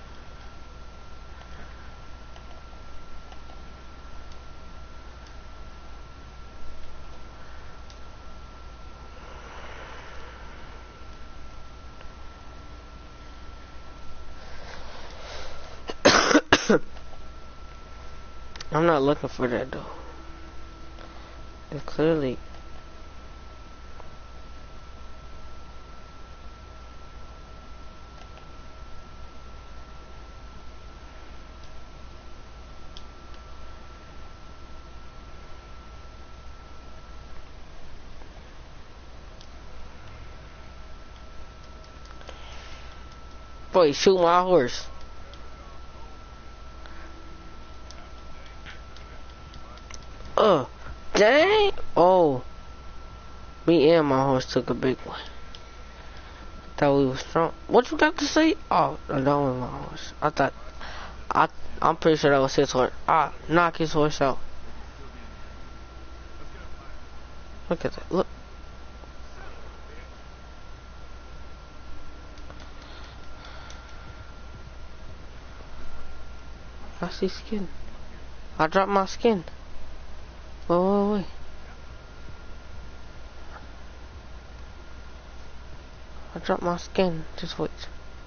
I'm not looking for that though. It's clearly. Boy, shoot my horse. Dang. Oh. Me and my horse took a big one. Thought we was strong. What you got to say? Oh, that was my horse. I'm pretty sure that was his horse. Knock his horse out. Look at that. Look. I see skin. I dropped my skin. Wait. I dropped my skin. Just wait.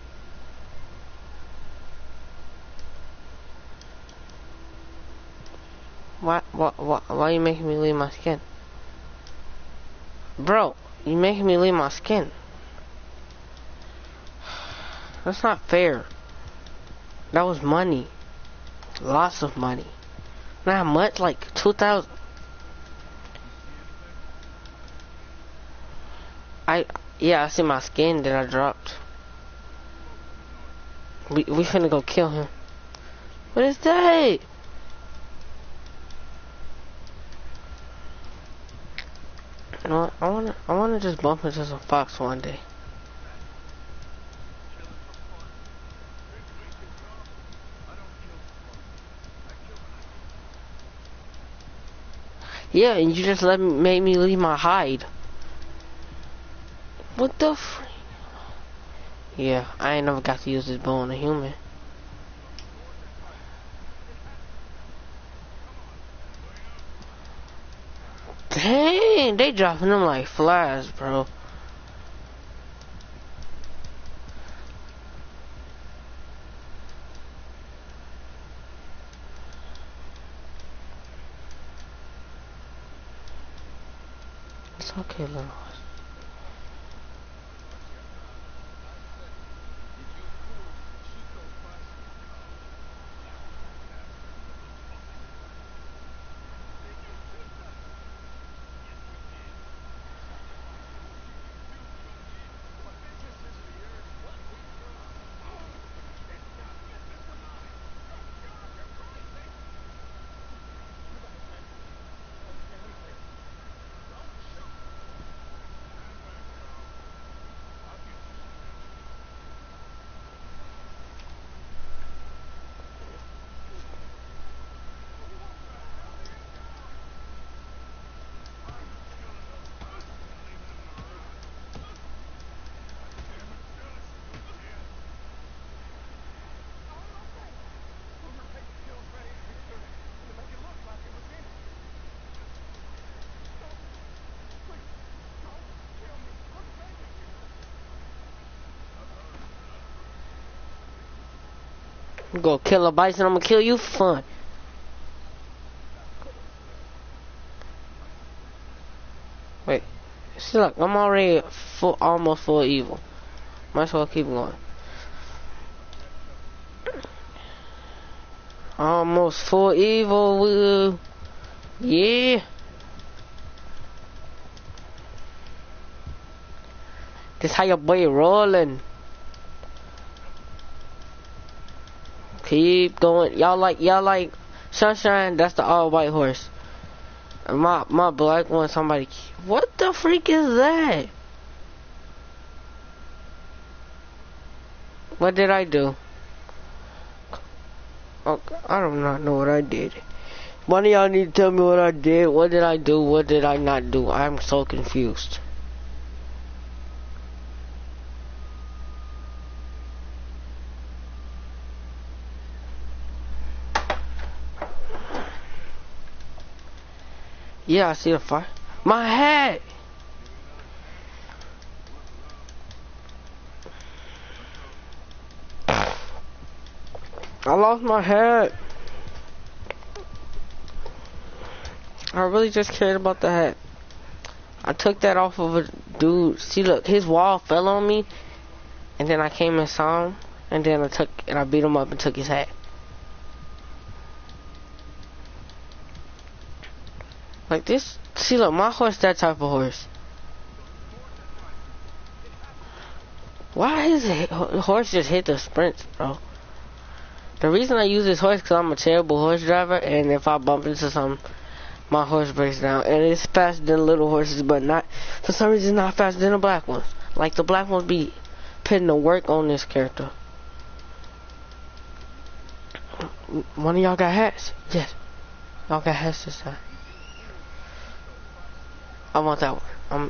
Why are you making me leave my skin? Bro, you making me leave my skin. That's not fair. That was money. Lots of money. Not much, like 2,000. Yeah, I see my skin that I dropped. We finna go kill him. What is that? You know what? I wanna just bump into some fox one day. Yeah, and you just made me leave my hide. What the f... Yeah, I ain't never got to use this bow on a human. Dang, they dropping them like flies, bro. It's okay, little horse. You go kill a bison, I'm gonna kill you for fun. Wait. See, look, I'm already almost full evil. Might as well keep going. Almost full evil, woo. Yeah. This how your boy rolling. Keep going. Y'all like Sunshine, that's the all white horse. And my black one, somebody, what the freak is that? What did I do? Oh, I do not know what I did. One of y'all need to tell me what I did. What did I do? What did I not do? I'm so confused. Yeah, I see the fire. My hat! I lost my hat. I really just cared about the hat. I took that off of a dude. See, look, his wall fell on me, and then I came and saw him, and then I beat him up and took his hat. Like this. See, look, my horse that type of horse. Why is the horse just hit the sprints, bro? The reason I use this horse because I'm a terrible horse driver, and if I bump into something, my horse breaks down. And it's faster than little horses, but not, for some reason, not faster than the black ones. Like, the black ones be putting the work on this character. One of y'all got hats? Yes. Y'all got hats this time. I want that one.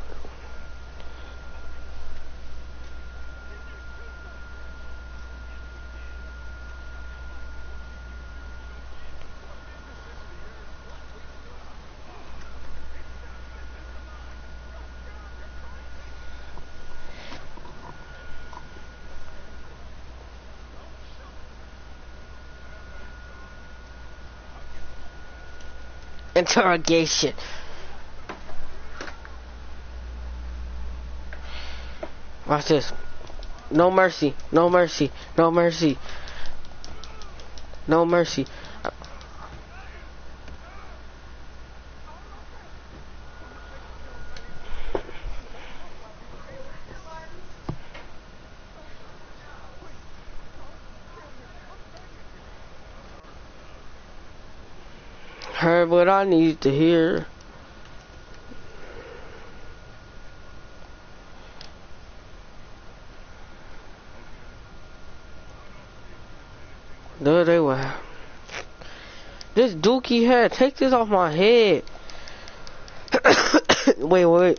Interrogation. Watch this. No mercy. No mercy. No mercy. No mercy. Heard what I need to hear. There they were. This dookie head. Take this off my head. Wait.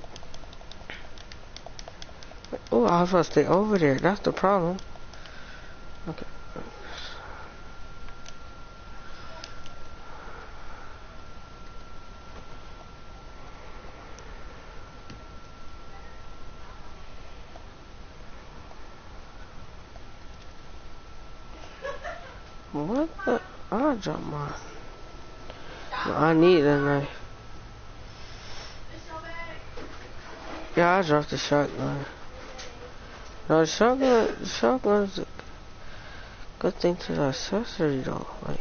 Oh, I was supposed to stay over there. That's the problem. Okay. What the? I dropped mine. I need a knife. Yeah, I dropped the shotgun. No, the shotgun's a good thing to the accessory though. Like,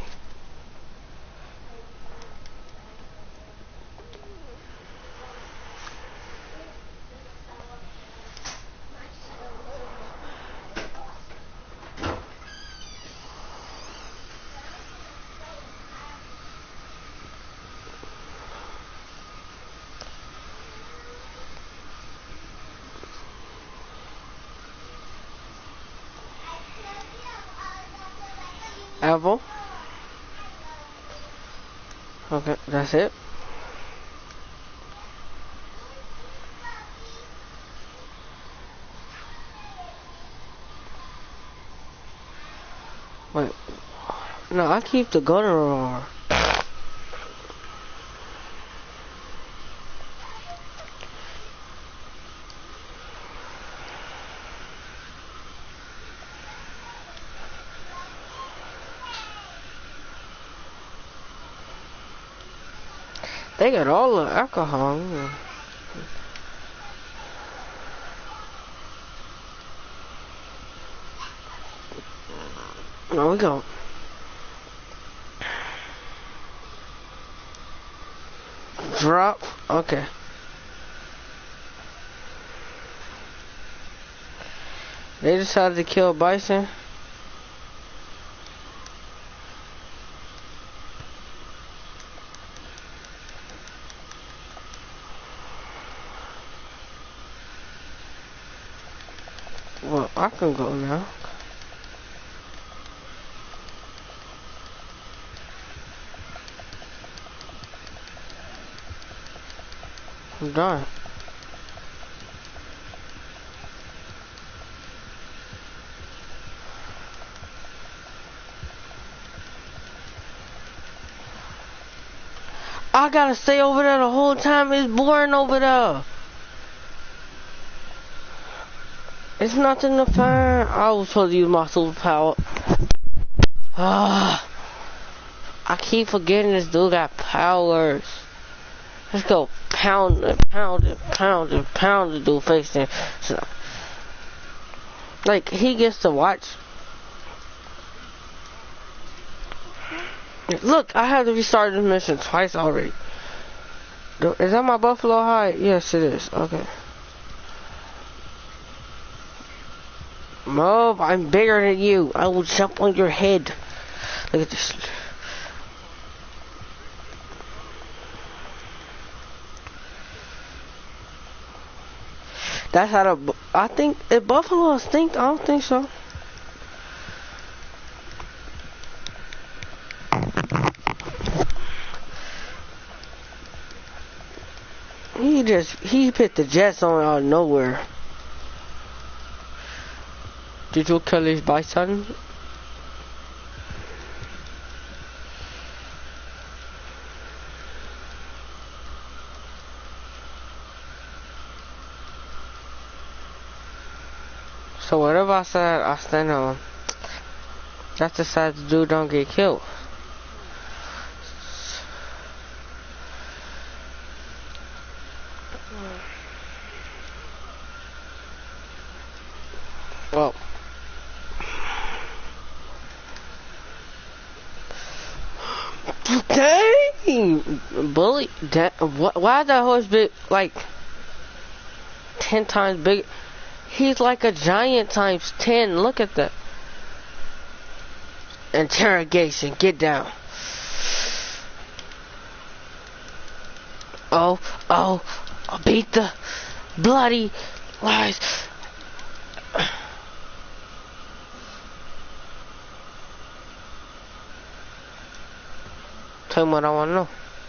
Apple. Okay, that's it. Wait. No, I keep the gunner on. They got all the alcohol. There we go. Drop. Okay. They decided to kill Bison. Well, I can go now. I'm done. I gotta stay over there the whole time. It's boring over there. It's nothing to find. I was supposed to use my superpower. Ah, I keep forgetting this dude got powers. Let's go pound and pound and pound and pound the dude face in. So, like, he gets to watch. Look, I had to restart this mission twice already. Is that my buffalo hide? Yes, it is. Okay. Move, I'm bigger than you. I will jump on your head. Look at this. That's how the... I think... If buffalo stink, I don't think so. He put the jets on out of nowhere. Did you kill his bison? So whatever I said, I stand on. That's the side the dude don't get killed. Well, dang, bully! Why is that horse big? Like 10 times bigger? He's like a giant times 10. Look at that. Interrogation. Get down. Oh, beat the bloody lies. Tell me what I want to know.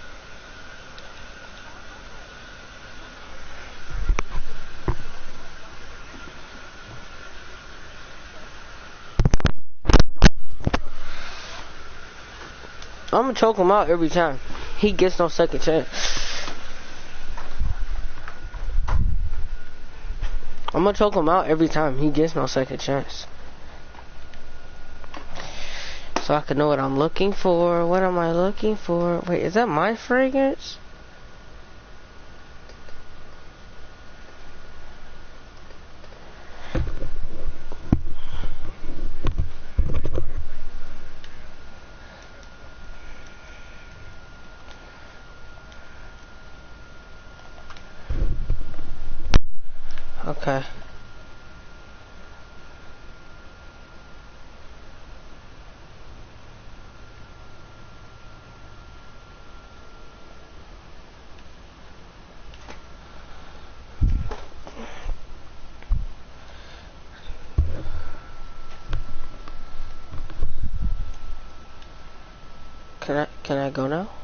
I'm gonna choke him out every time. He gets no second chance. I'm gonna choke him out every time. He gets no second chance. So I can know what I'm looking for. What am I looking for? Wait, is that my fragrance? Okay. Can I go now?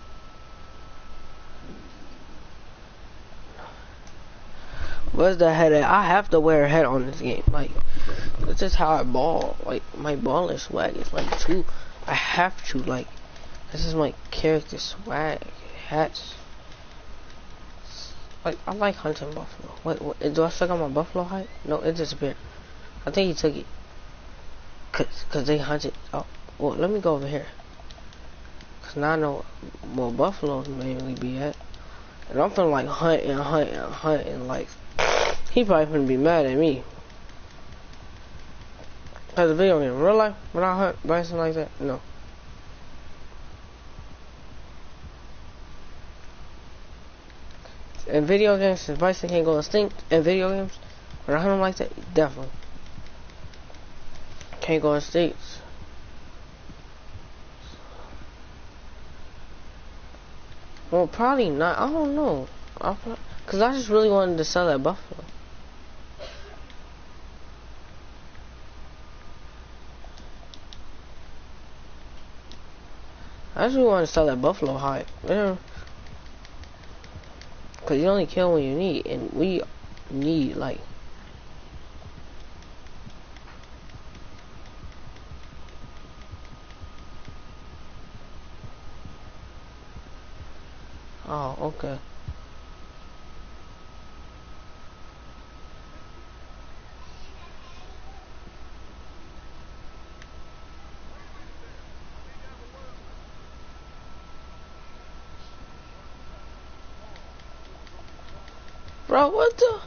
Where's the head at? I have to wear a head on this game. Like, this is how I ball. Like, my ball is swag. It's like two. I have to, like, this is my character swag. Hats. Like, I like hunting buffalo. Wait, do I still got my buffalo hide? No, it disappeared. I think he took it. Cause they hunted. Oh, well, let me go over here. Cause now I know where buffaloes mainly be at. And I'm finna like hunt and hunt and hunt and like, he probably finna be mad at me. Cause the video game, in real life, when I hunt bison like that, no. In video games, since bison can't go extinct in video games, when I hunt them like that, definitely. Can't go extinct. Well, probably not. I don't know. Cause I just really wanted to sell that buffalo. I just really wanted to sell that buffalo hide. Yeah. Cause you only kill when you need, and we need like. Oh, okay. Bro, what the?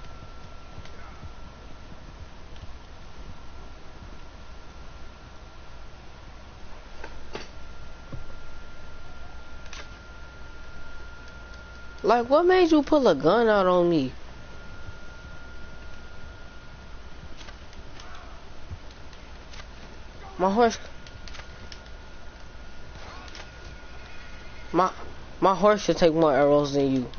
Like, what made you pull a gun out on me? My horse. My horse should take more arrows than you.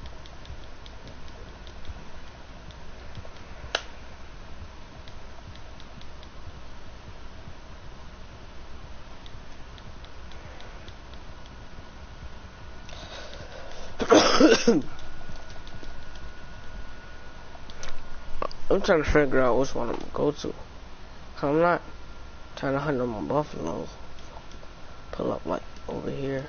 I'm trying to figure out which one I'm gonna go to. I'm not trying to hunt them buffaloes. Pull up like over here.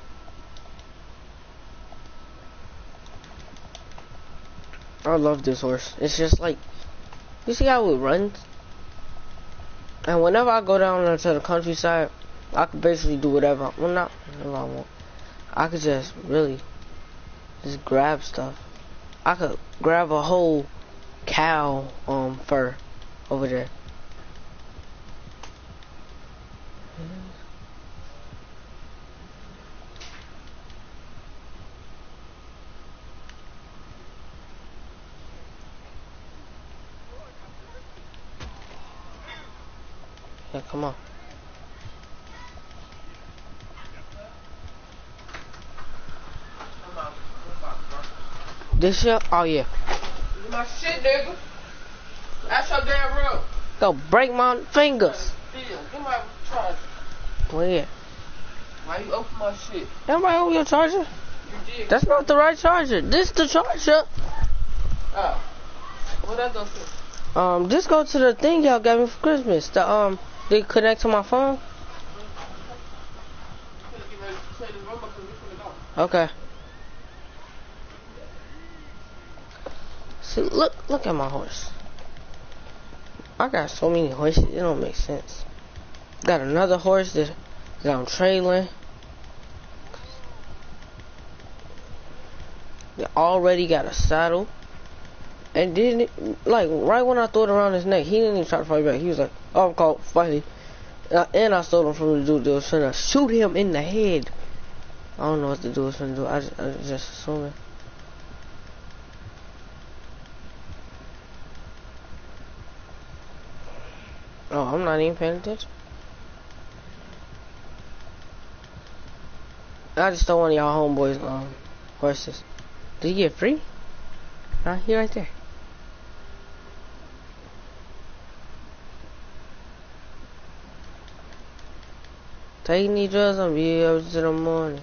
I love this horse. It's just like, you see how it runs? And whenever I go down into the countryside, I could basically do whatever. Well, not whatever I want. I could just really just grab stuff. I could grab a whole cow fur over there. Yeah, come on. This shit? Oh yeah. This is my shit, nigga. That's your damn room. Go break my fingers. Damn, give my charger. Where yeah. Why you open my shit? Everybody over your charger? You did. That's not the right charger. This the charger. Oh. What that go for? Just go to the thing y'all got me for Christmas. The they connect to my phone. Okay. See, look at my horse. I got so many horses, it don't make sense. Got another horse that I'm trailing. They already got a saddle. And didn't, like, right when I threw it around his neck, he didn't even try to fight back. He was like, oh, I'm called fighting. And I stole him from the dude that was trying to shoot him in the head. I don't know what the dude was trying to do. I was just assuming. Oh, I'm not even paying attention. I just stole one of y'all homeboys' horses. Did you get free? Huh? He right there. Take these drugs and be up to the morning.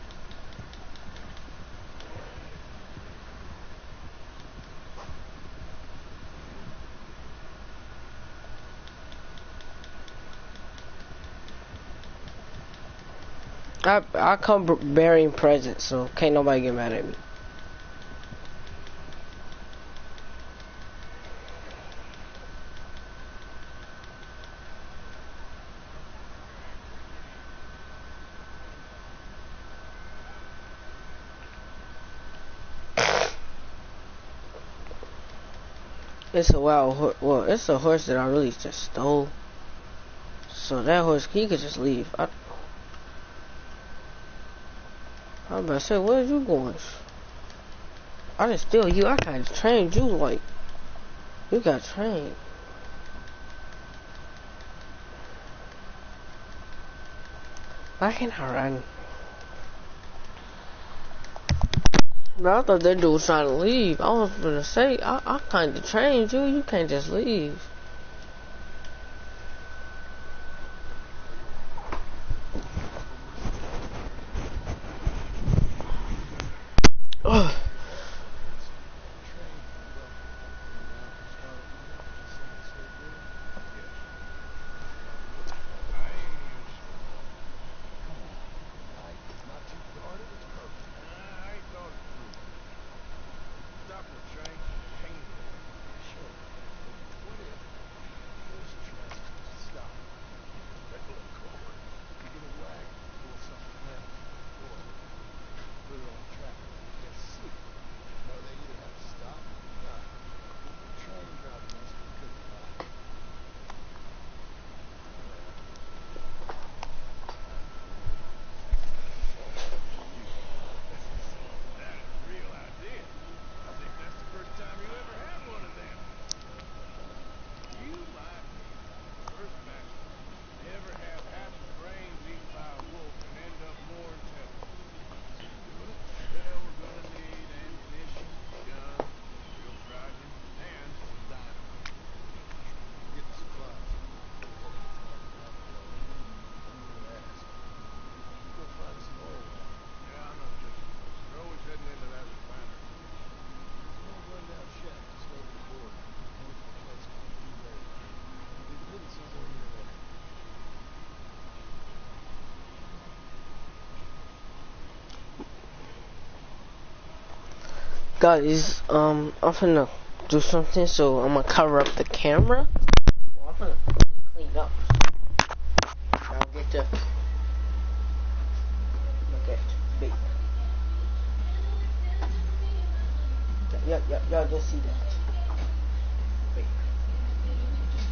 I come bearing presents, so can't nobody get mad at me. It's a wild horse. Well, it's a horse that I really just stole. So that horse, he could just leave. I'm about to say, where's you going? I didn't steal you. I kind of trained you like you got trained. Why can't I run? But I thought that dude was trying to leave. I was gonna say, I kind of trained you. You can't just leave. Ugh. Guys, I'm finna do something, so I'm gonna cover up the camera. Well, I'm finna clean up. I'll get to look at bait. Y'all just see that. Bait. Just see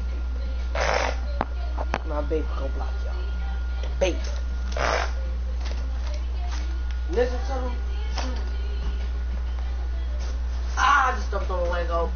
my bait. My bait go block y'all. Bait. Listen to them. I just stepped on a Lego.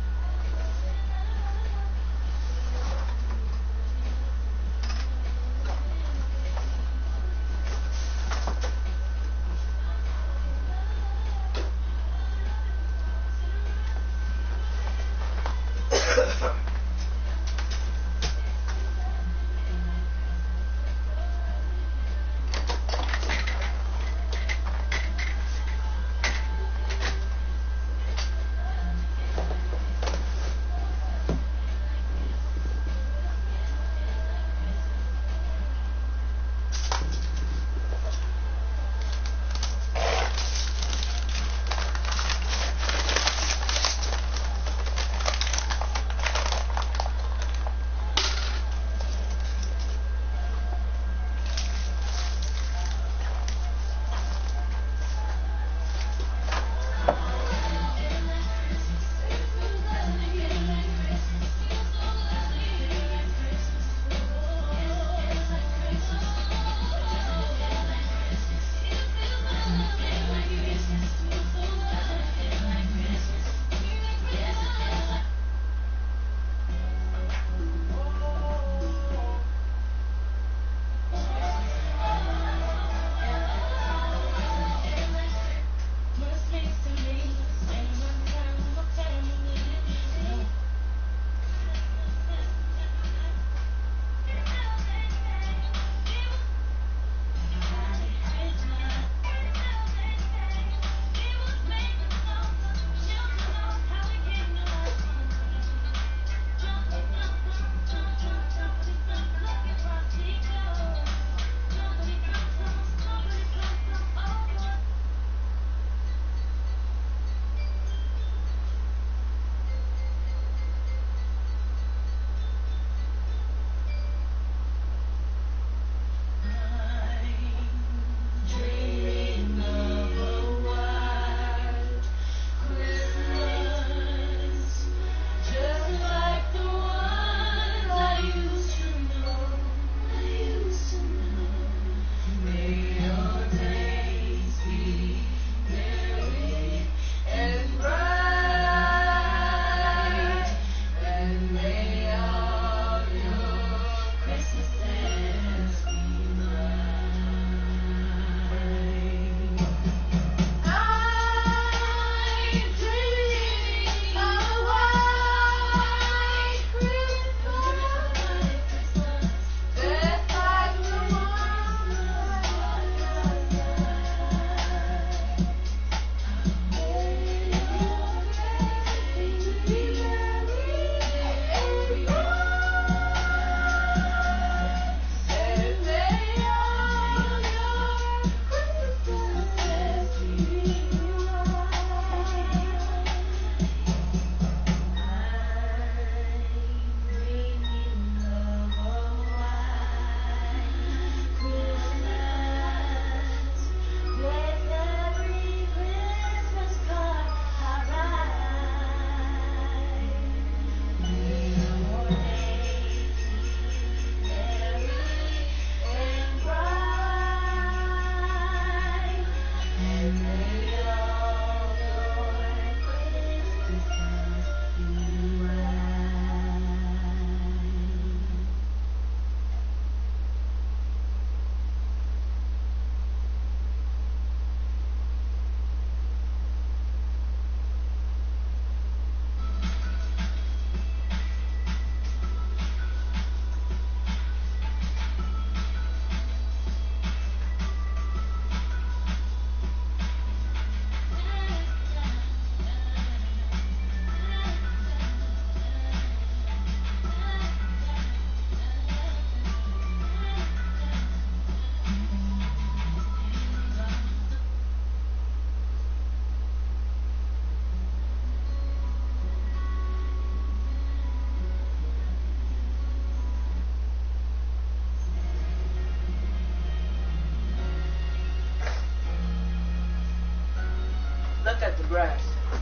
grass.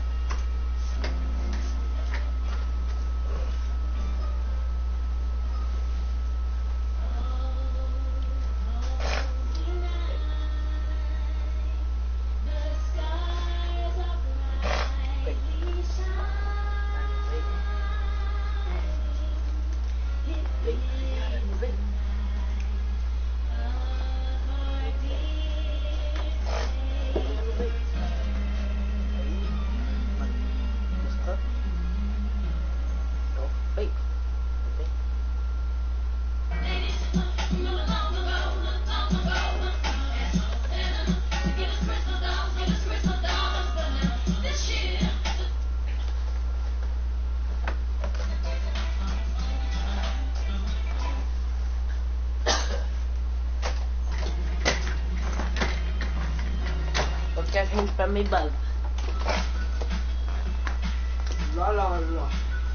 Just hint from me bug. La la la.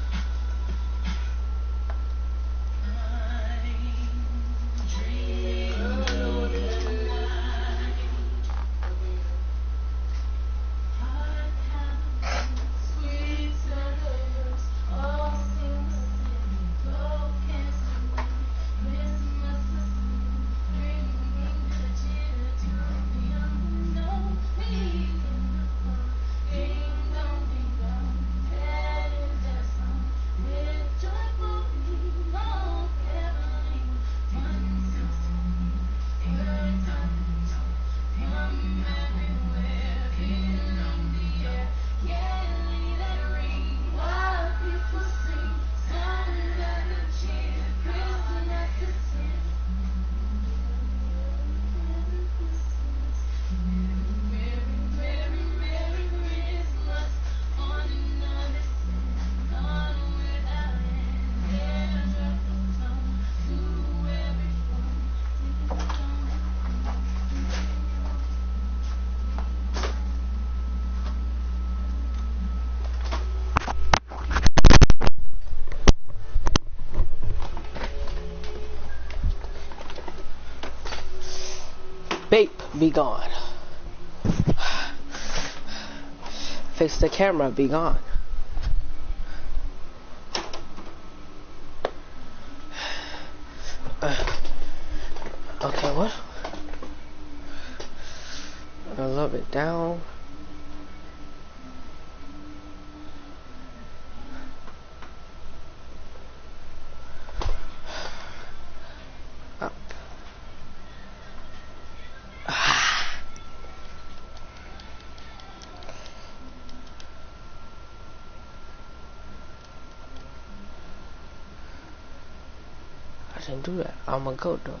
Bape, be gone. Fix the camera, be gone. Okay, what? A little bit down. Up. I didn't do that. I'm a goat though.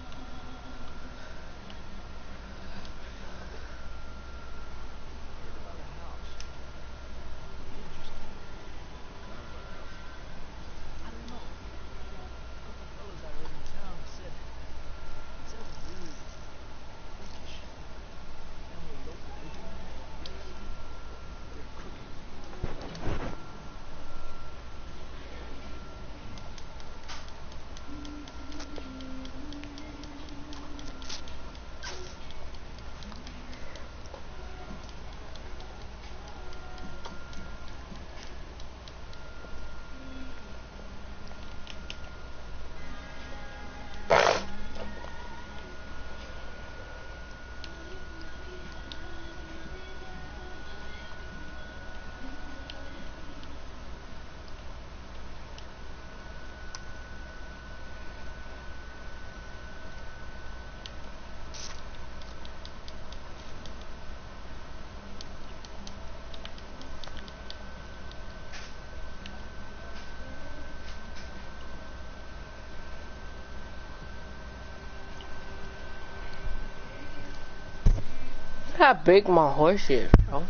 Look how big my horse is, bro.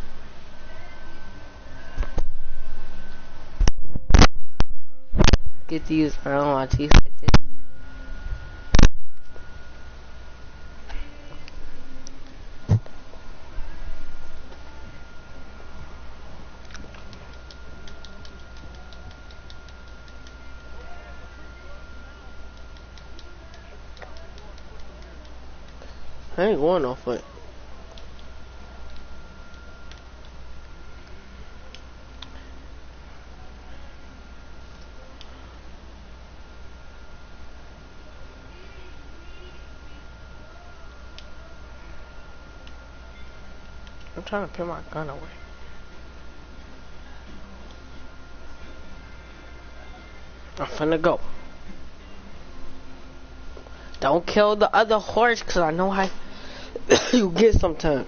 Get to use around my teeth like this. I ain't going no foot. I'm trying to put my gun away. I'm finna go. Don't kill the other horse, cause I know how you get sometimes.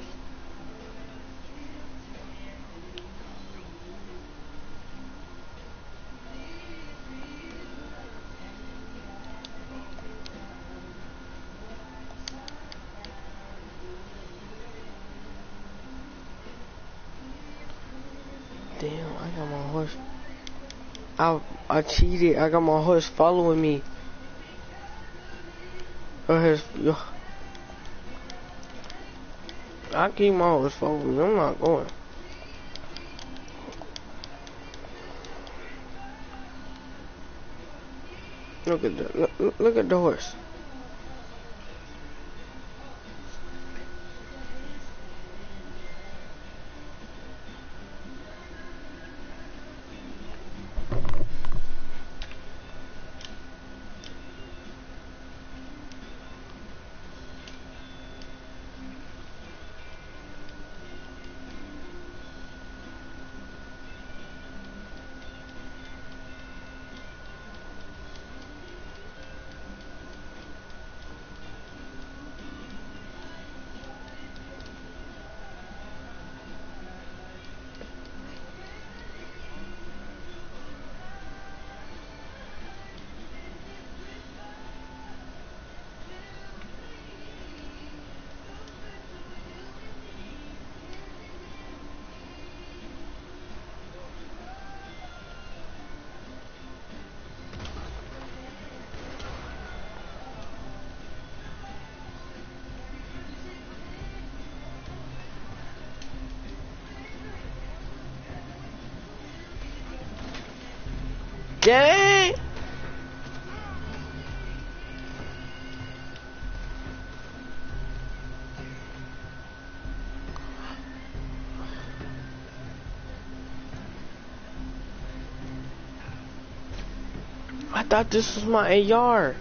Damn, I got my horse. I cheated. I got my horse following me. I keep my horse following me. I'm not going. Look at the look at the horse. Dang! I thought this was my AR.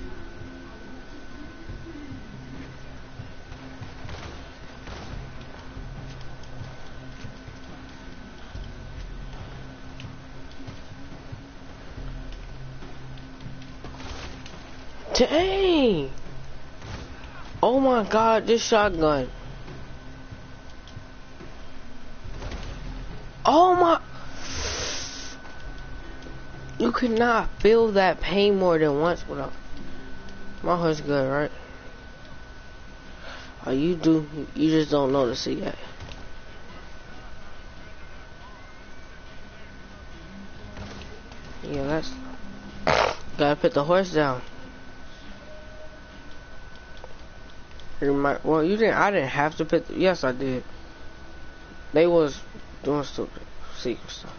Dang! Oh my god, this shotgun. Oh my... You could not feel that pain more than once without... My heart's good, right? Oh, you do. You just don't notice it yet. Yeah, that's... Gotta put the horse down. Well, you didn't. I didn't have to put. Yes, I did. They was doing stupid secret stuff.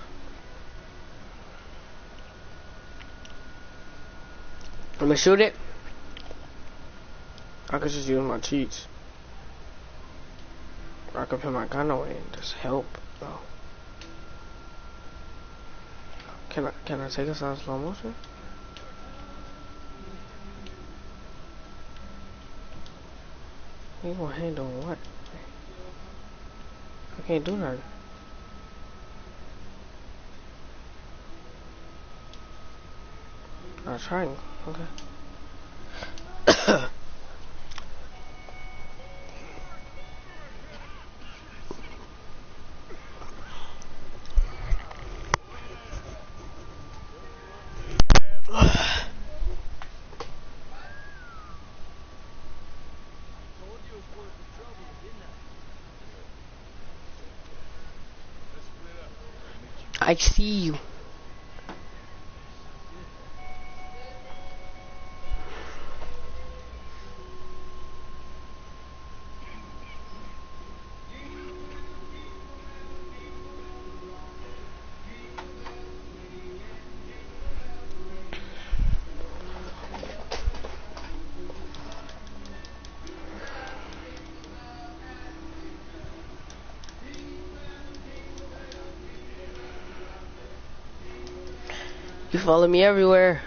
Let me shoot it. I could just use my cheats. I could put my gun away and just help. Though. Can I take this out of slow motion? You gonna handle what? I can't do nothing. Triangle. Okay. I see you. You follow me everywhere.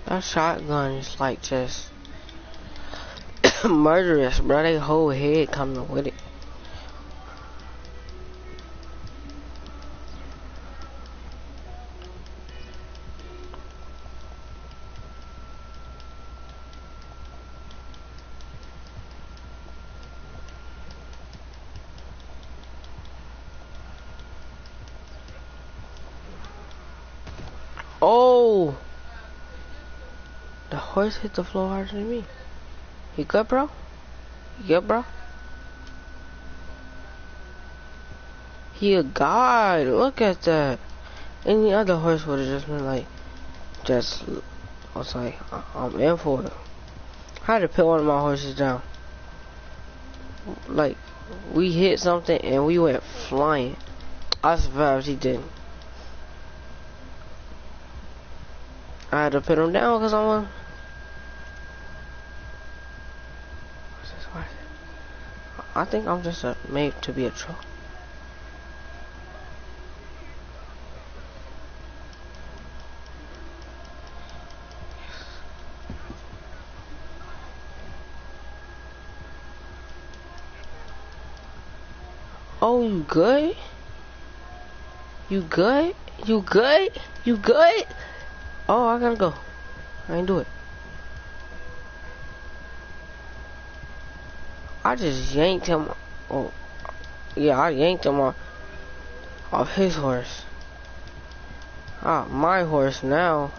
That shotgun is like just murderous, bro. They whole head coming with it. Oh! The horse hit the floor harder than me. You good, bro? You good, bro? He a god. Look at that. Any other horse would have just been like, I was like, I'm in for it. I had to put one of my horses down. Like, we hit something and we went flying. I survived, he didn't. I had to put him down because I think I'm just made to be a troll. Oh, you good? You good? You good? You good? Oh, I gotta go. I ain't do it. I just yanked him. Oh, yeah, I yanked him off his horse. Ah, my horse now.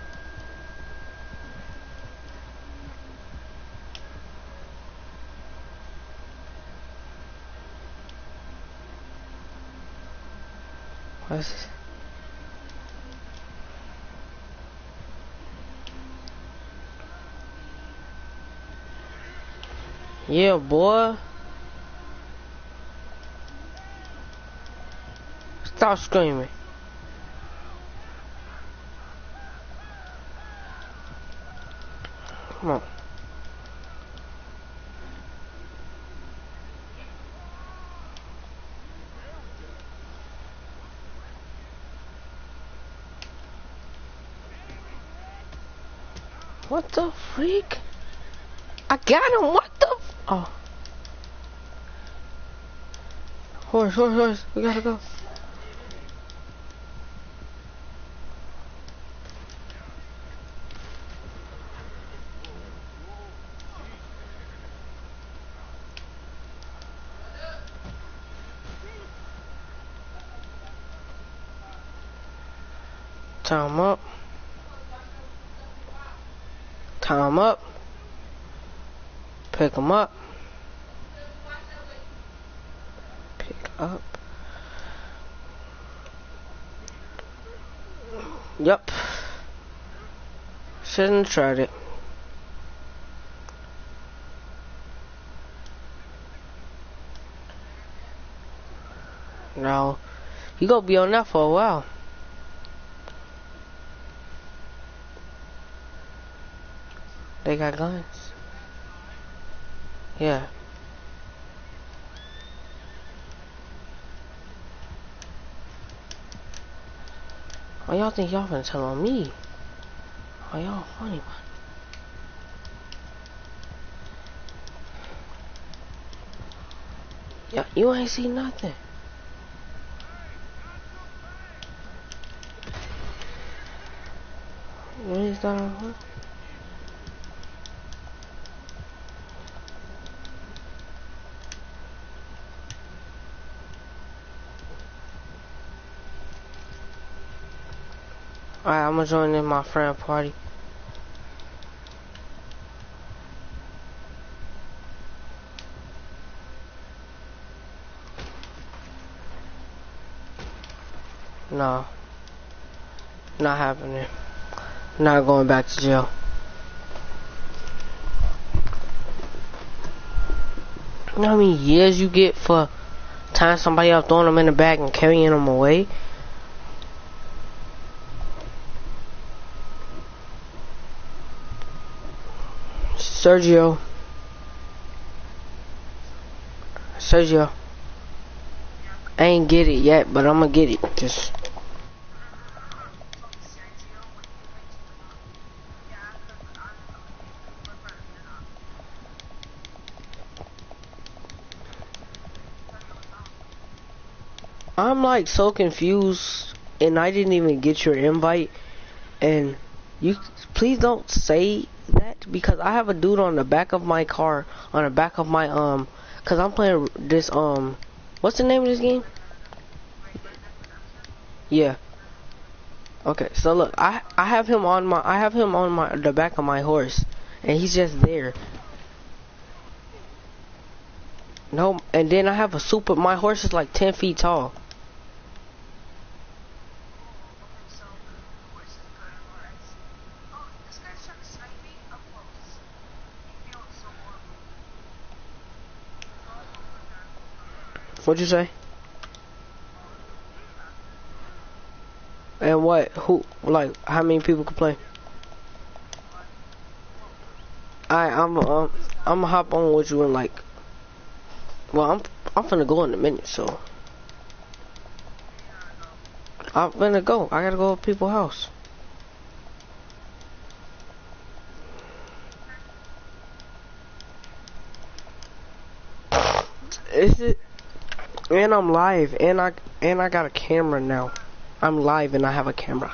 What's this? Yeah, boy. Stop screaming. Come on. What the freak? I got him. What the? Oh. Horse, horse, horse. We gotta go. Time up. Time up. Pick him up. Pick up. Yup. Shouldn't have tried it. Now, you gonna be on that for a while. They got guns. Yeah. Oh, y'all think y'all finna tell on me? Oh, y'all funny, man. Yeah, you ain't see nothing. What is that on? Alright, I'm gonna join in my friend party. No. Not happening. Not going back to jail. You know how many years you get for tying somebody up, throwing them in the bag, and carrying them away? Sergio. I ain't get it yet, but I'm gonna get it. Just I'm like so confused, and I didn't even get your invite. And you please don't say that because I have a dude on the back of my car, on the back of my cause I'm playing this what's the name of this game? Yeah. Okay, so look, I have him on my the back of my horse, and he's just there. No, and then I have my horse is like 10 feet tall. What'd you say? And what? Who? Like, how many people can play? I'm hop on with you in like. Well, I'm finna go in a minute, so. I'm finna go. I gotta go to people's house. Is it? And I'm live, and I got a camera now. I'm live and I have a camera.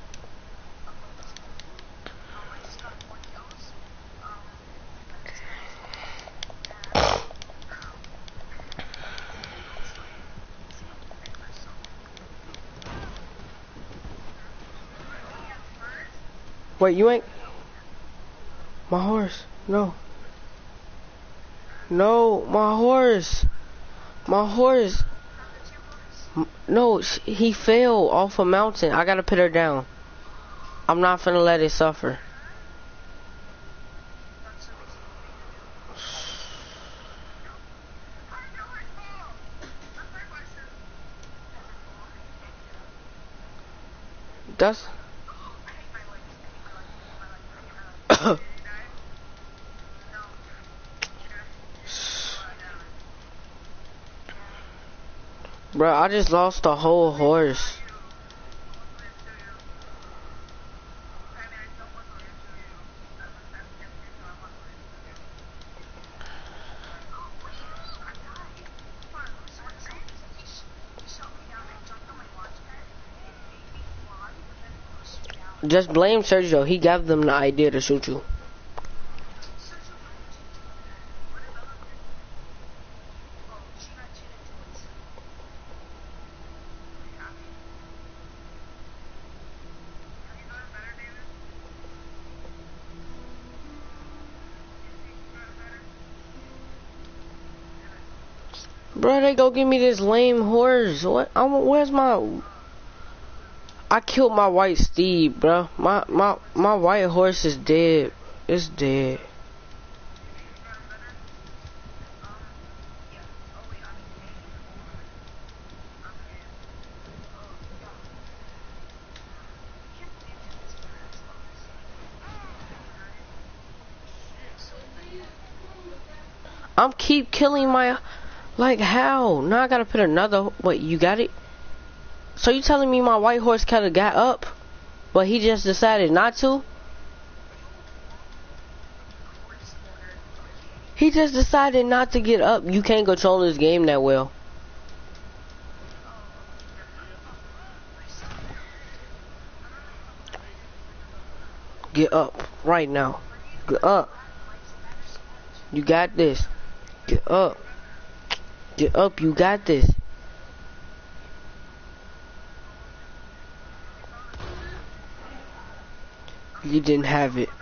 Wait, you ain't my horse? No. No, my horse. My horse. No, he fell off a mountain. I gotta put her down. I'm not finna let it suffer. That's bro, I just lost a whole horse. Just blame Sergio. He gave them the idea to shoot you. Bro, they go give me this lame horse. What? Where's my? I killed my white steed, bro. My white horse is dead. It's dead. I'm keep killing my. Like how? Now I gotta put another. Wait, you got it? So you telling me my white horse kinda got up, but he just decided not to? He just decided not to get up. You can't control this game that well. Get up right now. Get up. You got this. Get up. Get up. You got this. You didn't have it.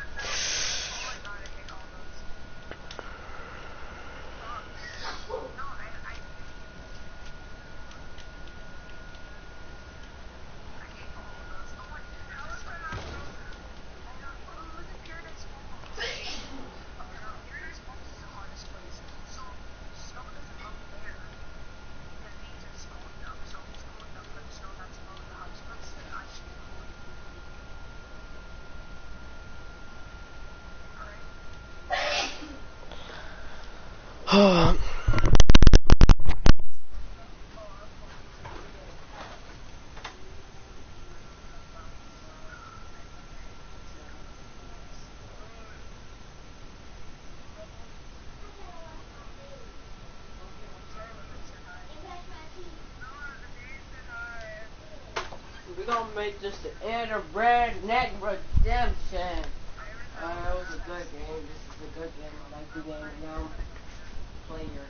gonna make this the end of Redneck Redemption. It was a good game. This is a good game. I like the game. Now I'm a player.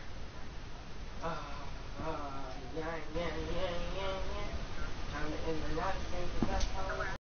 Yeah. Time to end the live stream. That's how